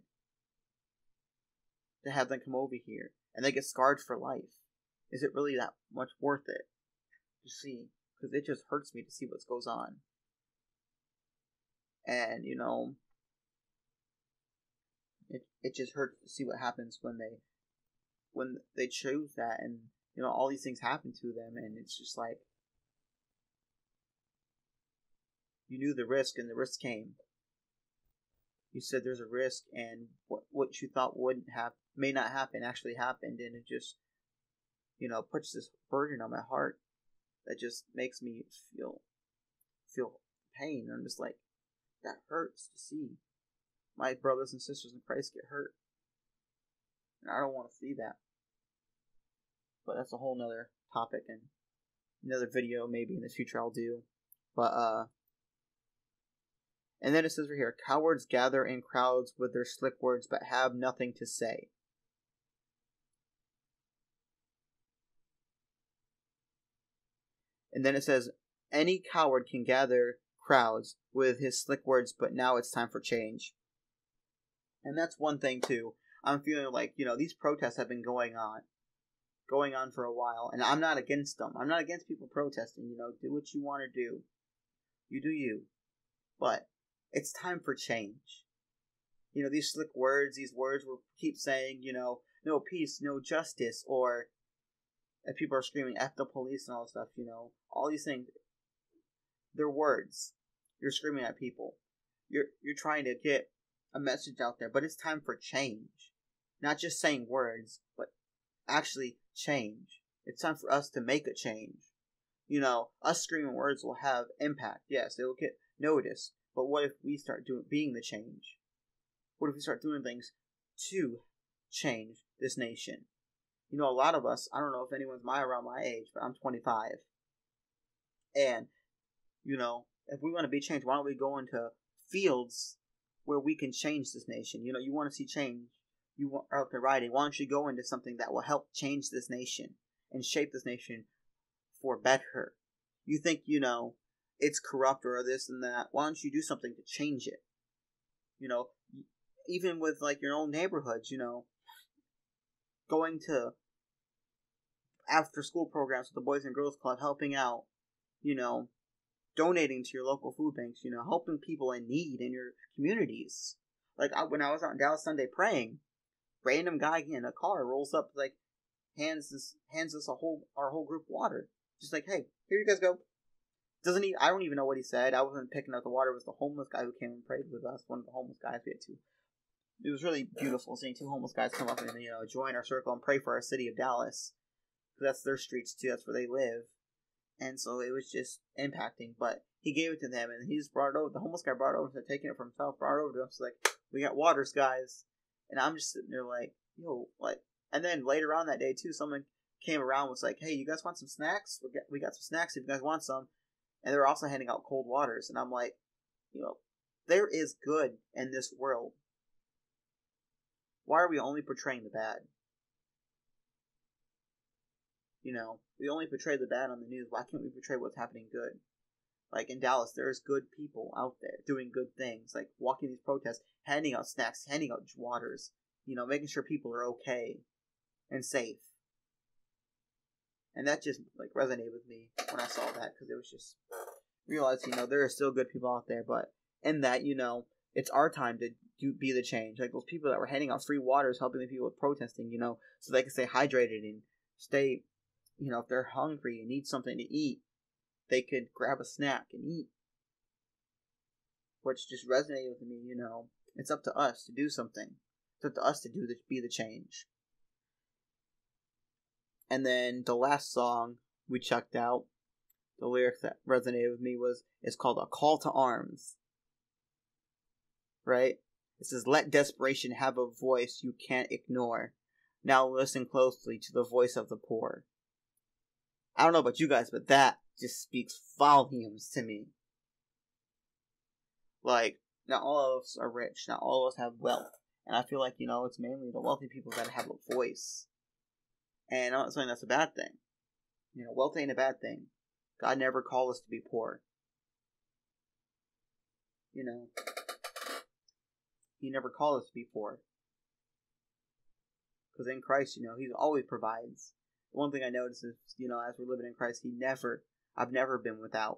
To have them come over here, and they get scarred for life. Is it really that much worth it? To see, because it just hurts me to see what goes on. And, you know, it it just hurts to see what happens when they when they choose that, and you know all these things happen to them, and it's just like you knew the risk, and the risk came. You said there's a risk, and what what you thought wouldn't have may not happen actually happened, and it just you know puts this burden on my heart that just makes me feel feel pain. I'm just like, that hurts to see my brothers and sisters in Christ get hurt. And I don't want to see that. But that's a whole nother topic, and another video maybe in the future I'll do. But, uh, and then it says right here, cowards gather in crowds with their slick words but have nothing to say. And then it says, any coward can gather crowds with his slick words, but now it's time for change. And that's one thing too. I'm feeling like, you know, these protests have been going on. Going on for a while. And I'm not against them. I'm not against people protesting. You know, do what you want to do. You do you. But it's time for change. You know, these slick words, these words will keep saying, you know, no peace, no justice, or if people are screaming F the police and all this stuff, you know, all these things. They're words. You're screaming at people. You're you're trying to get a message out there, but it's time for change. Not just saying words, but actually change. It's time for us to make a change. You know, us screaming words will have impact. Yes, it will get noticed. But what if we start doing being the change? What if we start doing things to change this nation? You know, a lot of us, I don't know if anyone's my around my age, but I'm twenty-five. And, you know, if we want to be changed, why don't we go into fields where we can change this nation? You know, you want to see change, you are out there riding, why don't you go into something that will help change this nation and shape this nation for better? You think, you know, it's corrupt or this and that. Why don't you do something to change it? You know, even with like your own neighborhoods, you know, going to after school programs with the Boys and Girls Club, helping out, you know, donating to your local food banks, you know, helping people in need in your communities. Like I, when I was out in Dallas Sunday praying, random guy in a car rolls up, like hands this hands us a whole our whole group water, just like, hey, here you guys go. Doesn't he? I don't even know what he said. I wasn't picking up the water. It was the homeless guy who came and prayed with us. One of the homeless guys we had to. It was really beautiful seeing two homeless guys come up and, you know, join our circle and pray for our city of Dallas. Because that's their streets too. That's where they live. And so it was just impacting. But he gave it to them, and he just brought it over. The homeless guy brought it over, instead of taking it for himself, brought it over to us. Like, we got waters, guys. And I'm just sitting there like, yo, like. And then later on that day too, someone came around and was like, hey, you guys want some snacks? We got, we got some snacks if you guys want some. And they were also handing out cold waters. And I'm like, you know, there is good in this world. Why are we only portraying the bad? You know, we only portray the bad on the news. Why can't we portray what's happening good? Like in Dallas, there's good people out there doing good things. Like walking these protests, handing out snacks, handing out waters. You know, making sure people are okay and safe. And that just, like, resonated with me when I saw that, because it was just, realized, you know, there are still good people out there, but in that, you know, it's our time to do, be the change. Like, those people that were handing out free waters, helping the people with protesting, you know, so they can stay hydrated and stay, you know, if they're hungry and need something to eat, they could grab a snack and eat. Which just resonated with me, you know, it's up to us to do something. It's up to us to do the, be the change. And then the last song we checked out, the lyrics that resonated with me was, it's called A Call to Arms. Right? It says, let desperation have a voice you can't ignore. Now listen closely to the voice of the poor. I don't know about you guys, but that just speaks volumes to me. Like, not all of us are rich. Not all of us have wealth. And I feel like, you know, it's mainly the wealthy people that have a voice. And I'm not saying that's a bad thing. You know, wealth ain't a bad thing. God never called us to be poor. You know, He never called us to be poor. Because in Christ, you know, He always provides. One thing I noticed is, you know, as we're living in Christ, He never, I've never been without.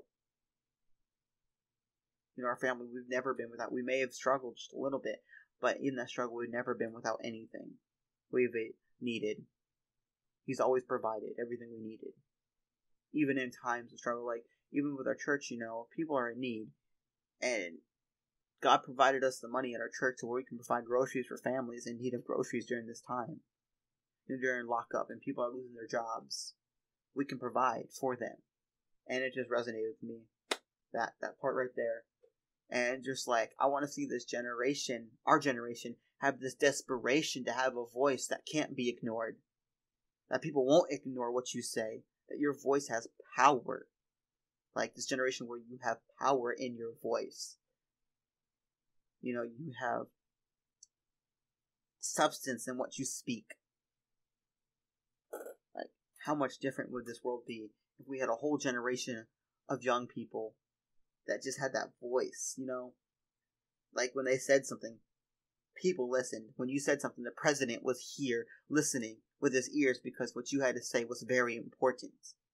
You know, our family, we've never been without. We may have struggled just a little bit, but in that struggle, we've never been without anything we've needed. He's always provided everything we needed. Even in times of struggle, like, even with our church, you know, people are in need. And God provided us the money at our church so where we can provide groceries for families in need of groceries during this time. You know, during lockup and people are losing their jobs. We can provide for them. And it just resonated with me. That, that part right there. And just like, I want to see this generation, our generation, have this desperation to have a voice that can't be ignored. That people won't ignore what you say. That your voice has power. Like this generation where you have power in your voice. You know, you have substance in what you speak. Like, how much different would this world be if we had a whole generation of young people that just had that voice, you know? Like when they said something, people listened. When you said something, the president was here listening with his ears because what you had to say was very important.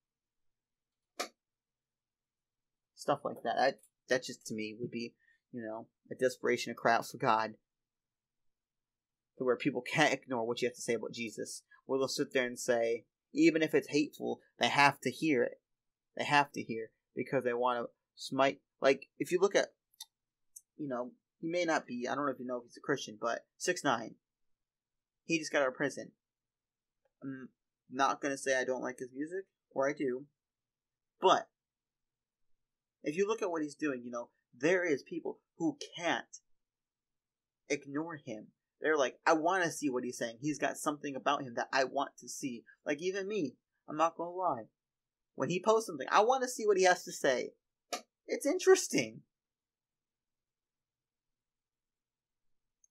Stuff like that. I, that just to me would be, you know, a desperation, a cry out for God. To where people can't ignore what you have to say about Jesus. Where they'll sit there and say, even if it's hateful, they have to hear it. They have to hear because they want to smite. Like, if you look at, you know, he may not be, I don't know if you know if he's a Christian, but six nine, he just got out of prison. I'm not going to say I don't like his music, or I do, but if you look at what he's doing, you know, there is people who can't ignore him. They're like, I want to see what he's saying. He's got something about him that I want to see. Like, even me, I'm not going to lie. When he posts something, I want to see what he has to say. It's interesting.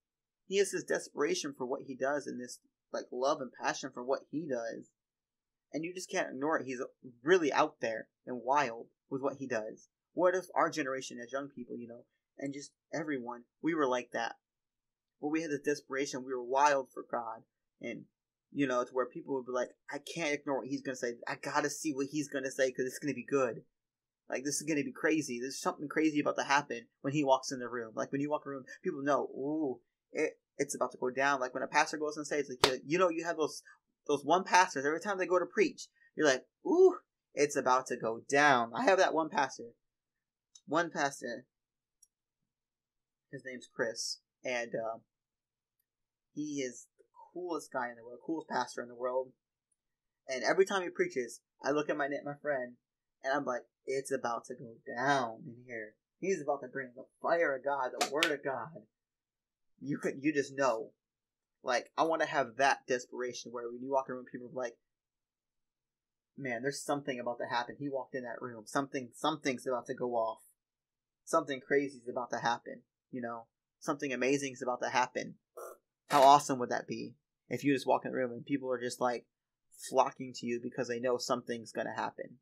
He has this desperation for what he does and this like love and passion for what he does. And you just can't ignore it. He's really out there and wild with what he does. What if our generation as young people, you know, and just everyone, we were like that. Where we had this desperation, we were wild for God. And, you know, to where people would be like, I can't ignore what he's going to say. I got to see what he's going to say because it's going to be good. Like, this is going to be crazy. There's something crazy about to happen when he walks in the room. Like, when you walk in the room, people know, ooh, it, it's about to go down. Like, when a pastor goes on stage, like, you know, you have those those one pastors, every time they go to preach, you're like, ooh, it's about to go down. I have that one pastor. One pastor. His name's Chris. And um, he is the coolest guy in the world, coolest pastor in the world. And every time he preaches, I look at my my friend, and I'm like, it's about to go down in here. He's about to bring the fire of God, the word of God. You could, you just know. Like, I want to have that desperation where when you walk in a room, people are like, man, there's something about to happen. He walked in that room. Something, something's about to go off. Something crazy is about to happen. You know, something amazing is about to happen. How awesome would that be if you just walk in the room and people are just like flocking to you because they know something's going to happen.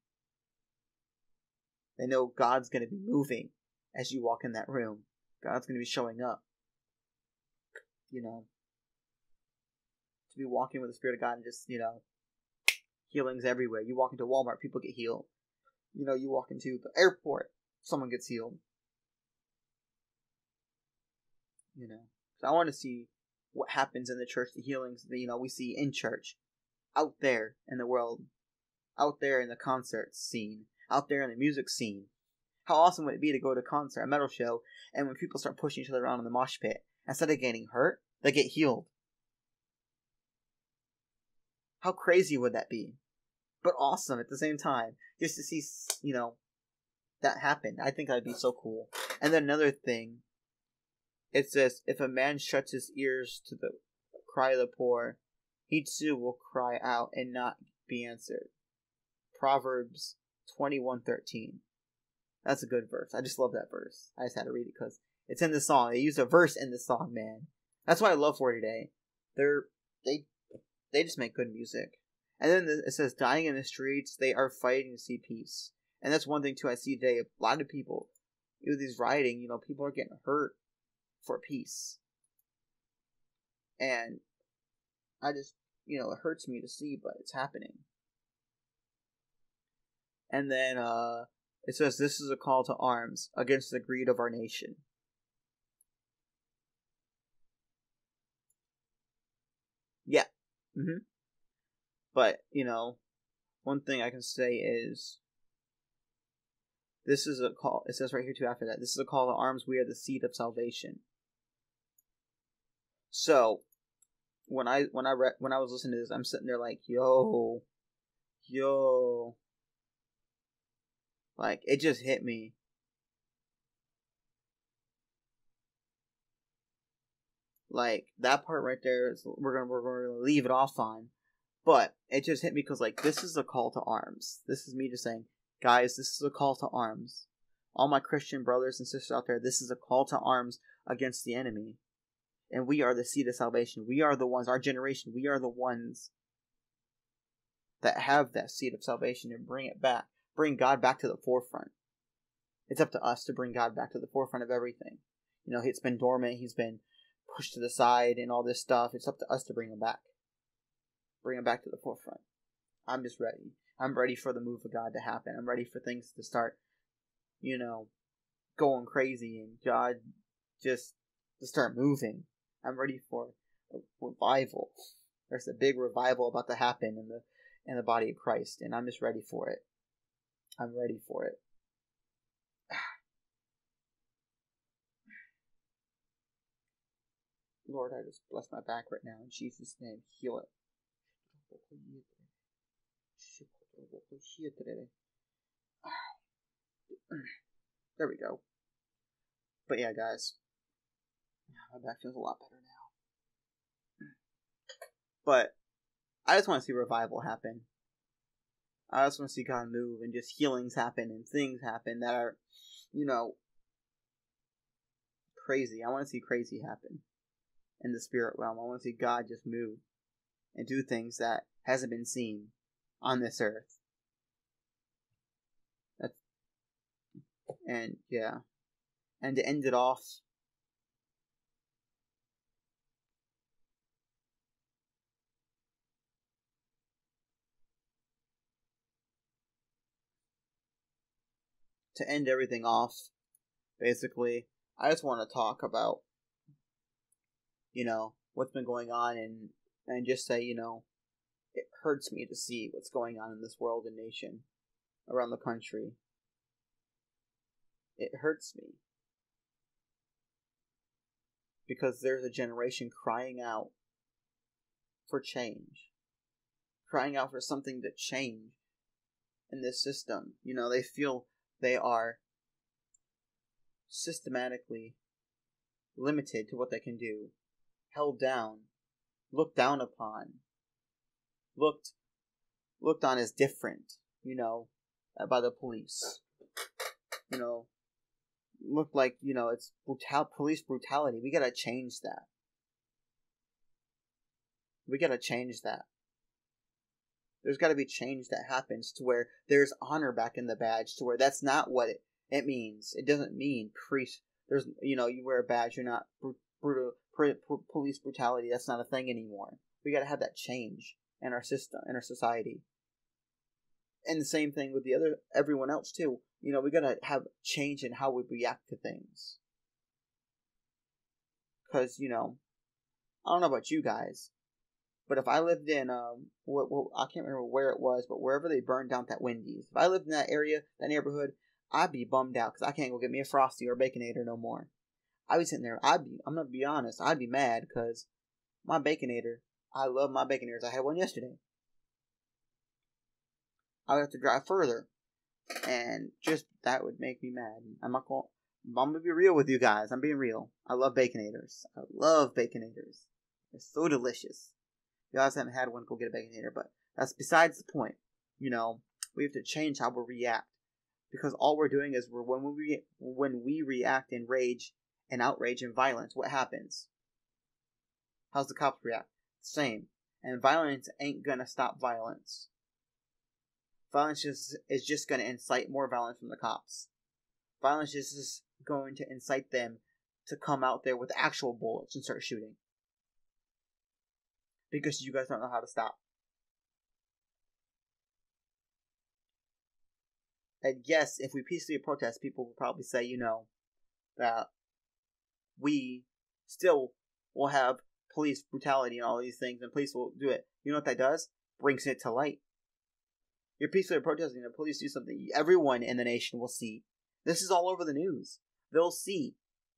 They know God's going to be moving as you walk in that room. God's going to be showing up. You know, to be walking with the Spirit of God and just, you know, healings everywhere. You walk into Walmart, people get healed. You know, you walk into the airport, someone gets healed. You know, so I want to see what happens in the church, the healings that, you know, we see in church, out there in the world, out there in the concert scene, out there in the music scene. How awesome would it be to go to a concert, a metal show, and when people start pushing each other around in the mosh pit, instead of getting hurt, they get healed. How crazy would that be? But awesome at the same time. Just to see, you know, that happen. I think that'd be so cool. And then another thing, it says, if a man shuts his ears to the cry of the poor, he too will cry out and not be answered. Proverbs twenty-one thirteen. That's a good verse. I just love that verse. I just had to read it because it's in the song. They used a verse in the song, man. That's what I love for today. They're they they just make good music. And then it says, dying in the streets, they are fighting to see peace. And that's one thing too I see today. A lot of people, with these rioting, you know, people are getting hurt for peace. And I just, you know, it hurts me to see, but it's happening. And then uh, it says, this is a call to arms against the greed of our nation. Yeah. Mm-hmm. But, you know, one thing I can say is, this is a call, it says right here too after that, this is a call to arms, we are the seed of salvation. So, when I, when I read, when I was listening to this, I'm sitting there like, yo, yo, like, it just hit me. Like, that part right there, is, we're gonna, we're gonna leave it off on. But, it just hit me because, like, this is a call to arms. This is me just saying, guys, this is a call to arms. All my Christian brothers and sisters out there, this is a call to arms against the enemy. And we are the seed of salvation. We are the ones, our generation, we are the ones that have that seed of salvation and bring it back. Bring God back to the forefront. It's up to us to bring God back to the forefront of everything. You know, it's been dormant, he's been pushed to the side and all this stuff. It's up to us to bring him back. Bring him back to the forefront. I'm just ready. I'm ready for the move of God to happen. I'm ready for things to start, you know, going crazy and God just to start moving. I'm ready for a revival. There's a big revival about to happen in the in the body of Christ, and I'm just ready for it. I'm ready for it. Lord, I just bless my back right now in Jesus' name. Heal it. There we go. But yeah, guys, my back feels a lot better now. But I just want to see revival happen. I just want to see God move and just healings happen and things happen that are, you know, crazy. I want to see crazy happen. in the spirit realm. I want to see God just move and do things that hasn't been seen on this earth. That's, and yeah. And to end it off, to end everything off, basically, I just want to talk about, you know, what's been going on, and, and just say, you know, it hurts me to see what's going on in this world and nation, around the country. It hurts me. Because there's a generation crying out for change. Crying out for something to change in this system. You know, they feel they are systematically limited to what they can do. Held down. Looked down upon. Looked looked on as different, you know, by the police. You know, looked like, you know, it's brutal police brutality. We gotta change that. We gotta change that. There's gotta be change that happens to where there's honor back in the badge, to where that's not what it, it means. It doesn't mean priest. There's, you know, you wear a badge, you're not brutal, pr- pr- police brutality. That's not a thing anymore. We gotta have that change in our system, in our society. And the same thing with the other, everyone else too. You know, we gotta have change in how we react to things. Cause, you know, I don't know about you guys, but if I lived in, um, what, what, I can't remember where it was, but wherever they burned down that Wendy's, if I lived in that area, that neighborhood, I'd be bummed out because I can't go get me a Frosty or a Baconator no more. I'd be sitting there, I'd be, I'm gonna be honest, I'd be mad because my Baconator, I love my Baconators. I had one yesterday. I would have to drive further, and just that would make me mad. I'm not going. I'm gonna be real with you guys. I'm being real. I love Baconators. I love Baconators. They're so delicious. If you guys haven't had one, go get a Baconator. But that's besides the point. You know, we have to change how we react, because all we're doing is we're when we when we react in rage and outrage and violence. What happens? How's the cops react? Same. And violence ain't gonna stop violence. Violence just, is just going to incite more violence from the cops. Violence is just going to incite them to come out there with actual bullets and start shooting. Because you guys don't know how to stop. And yes, if we peacefully protest, people will probably say, you know, that we still will have police brutality and all these things, and police will do it. You know what that does? Brings it to light. You're peacefully protesting, the police do something everyone in the nation will see. This is all over the news. They'll see.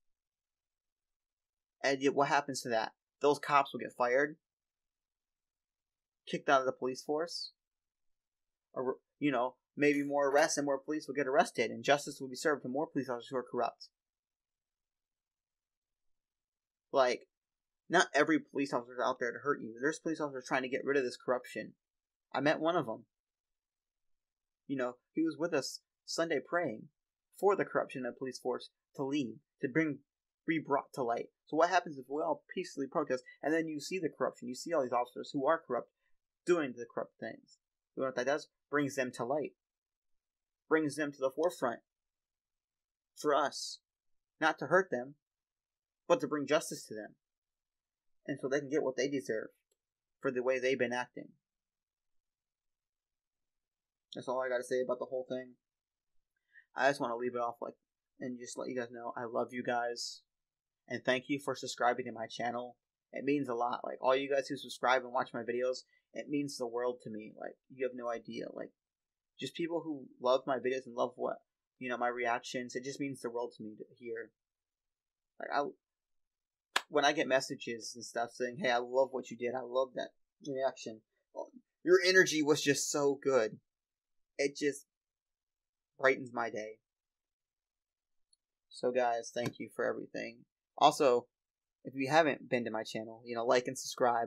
And yet what happens to that? Those cops will get fired, kicked out of the police force, or, you know, maybe more arrests and more police will get arrested, and justice will be served to more police officers who are corrupt. Like, not every police officer is out there to hurt you. There's police officers trying to get rid of this corruption. I met one of them. You know, he was with us Sunday praying for the corruption of the police force to leave, to bring, be brought to light. So what happens if we all peacefully protest, and then you see the corruption, you see all these officers who are corrupt doing the corrupt things? You know what that does? Brings them to light. Brings them to the forefront. For us. Not to hurt them, but to bring justice to them. And so they can get what they deserve for the way they've been acting. That's all I gotta say about the whole thing. I just want to leave it off like, and just let you guys know I love you guys, and thank you for subscribing to my channel. It means a lot. Like, all you guys who subscribe and watch my videos, it means the world to me. Like, you have no idea. Like, just people who love my videos and love what, you know, my reactions, it just means the world to me to hear. Like, I, when I get messages and stuff saying, hey, I love what you did, I love that reaction. Your energy was just so good. It just brightens my day. So guys, thank you for everything. Also, if you haven't been to my channel, you know, like and subscribe.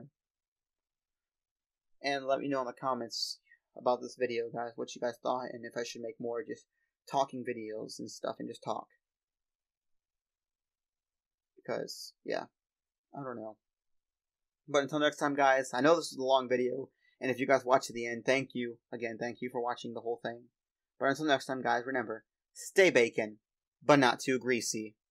And let me know in the comments about this video, guys, what you guys thought, and if I should make more just talking videos and stuff and just talk. Because, yeah, I don't know. But until next time, guys, I know this is a long video, and if you guys watch to the end, thank you. Again, thank you for watching the whole thing. But until next time, guys, remember, stay bacon, but not too greasy.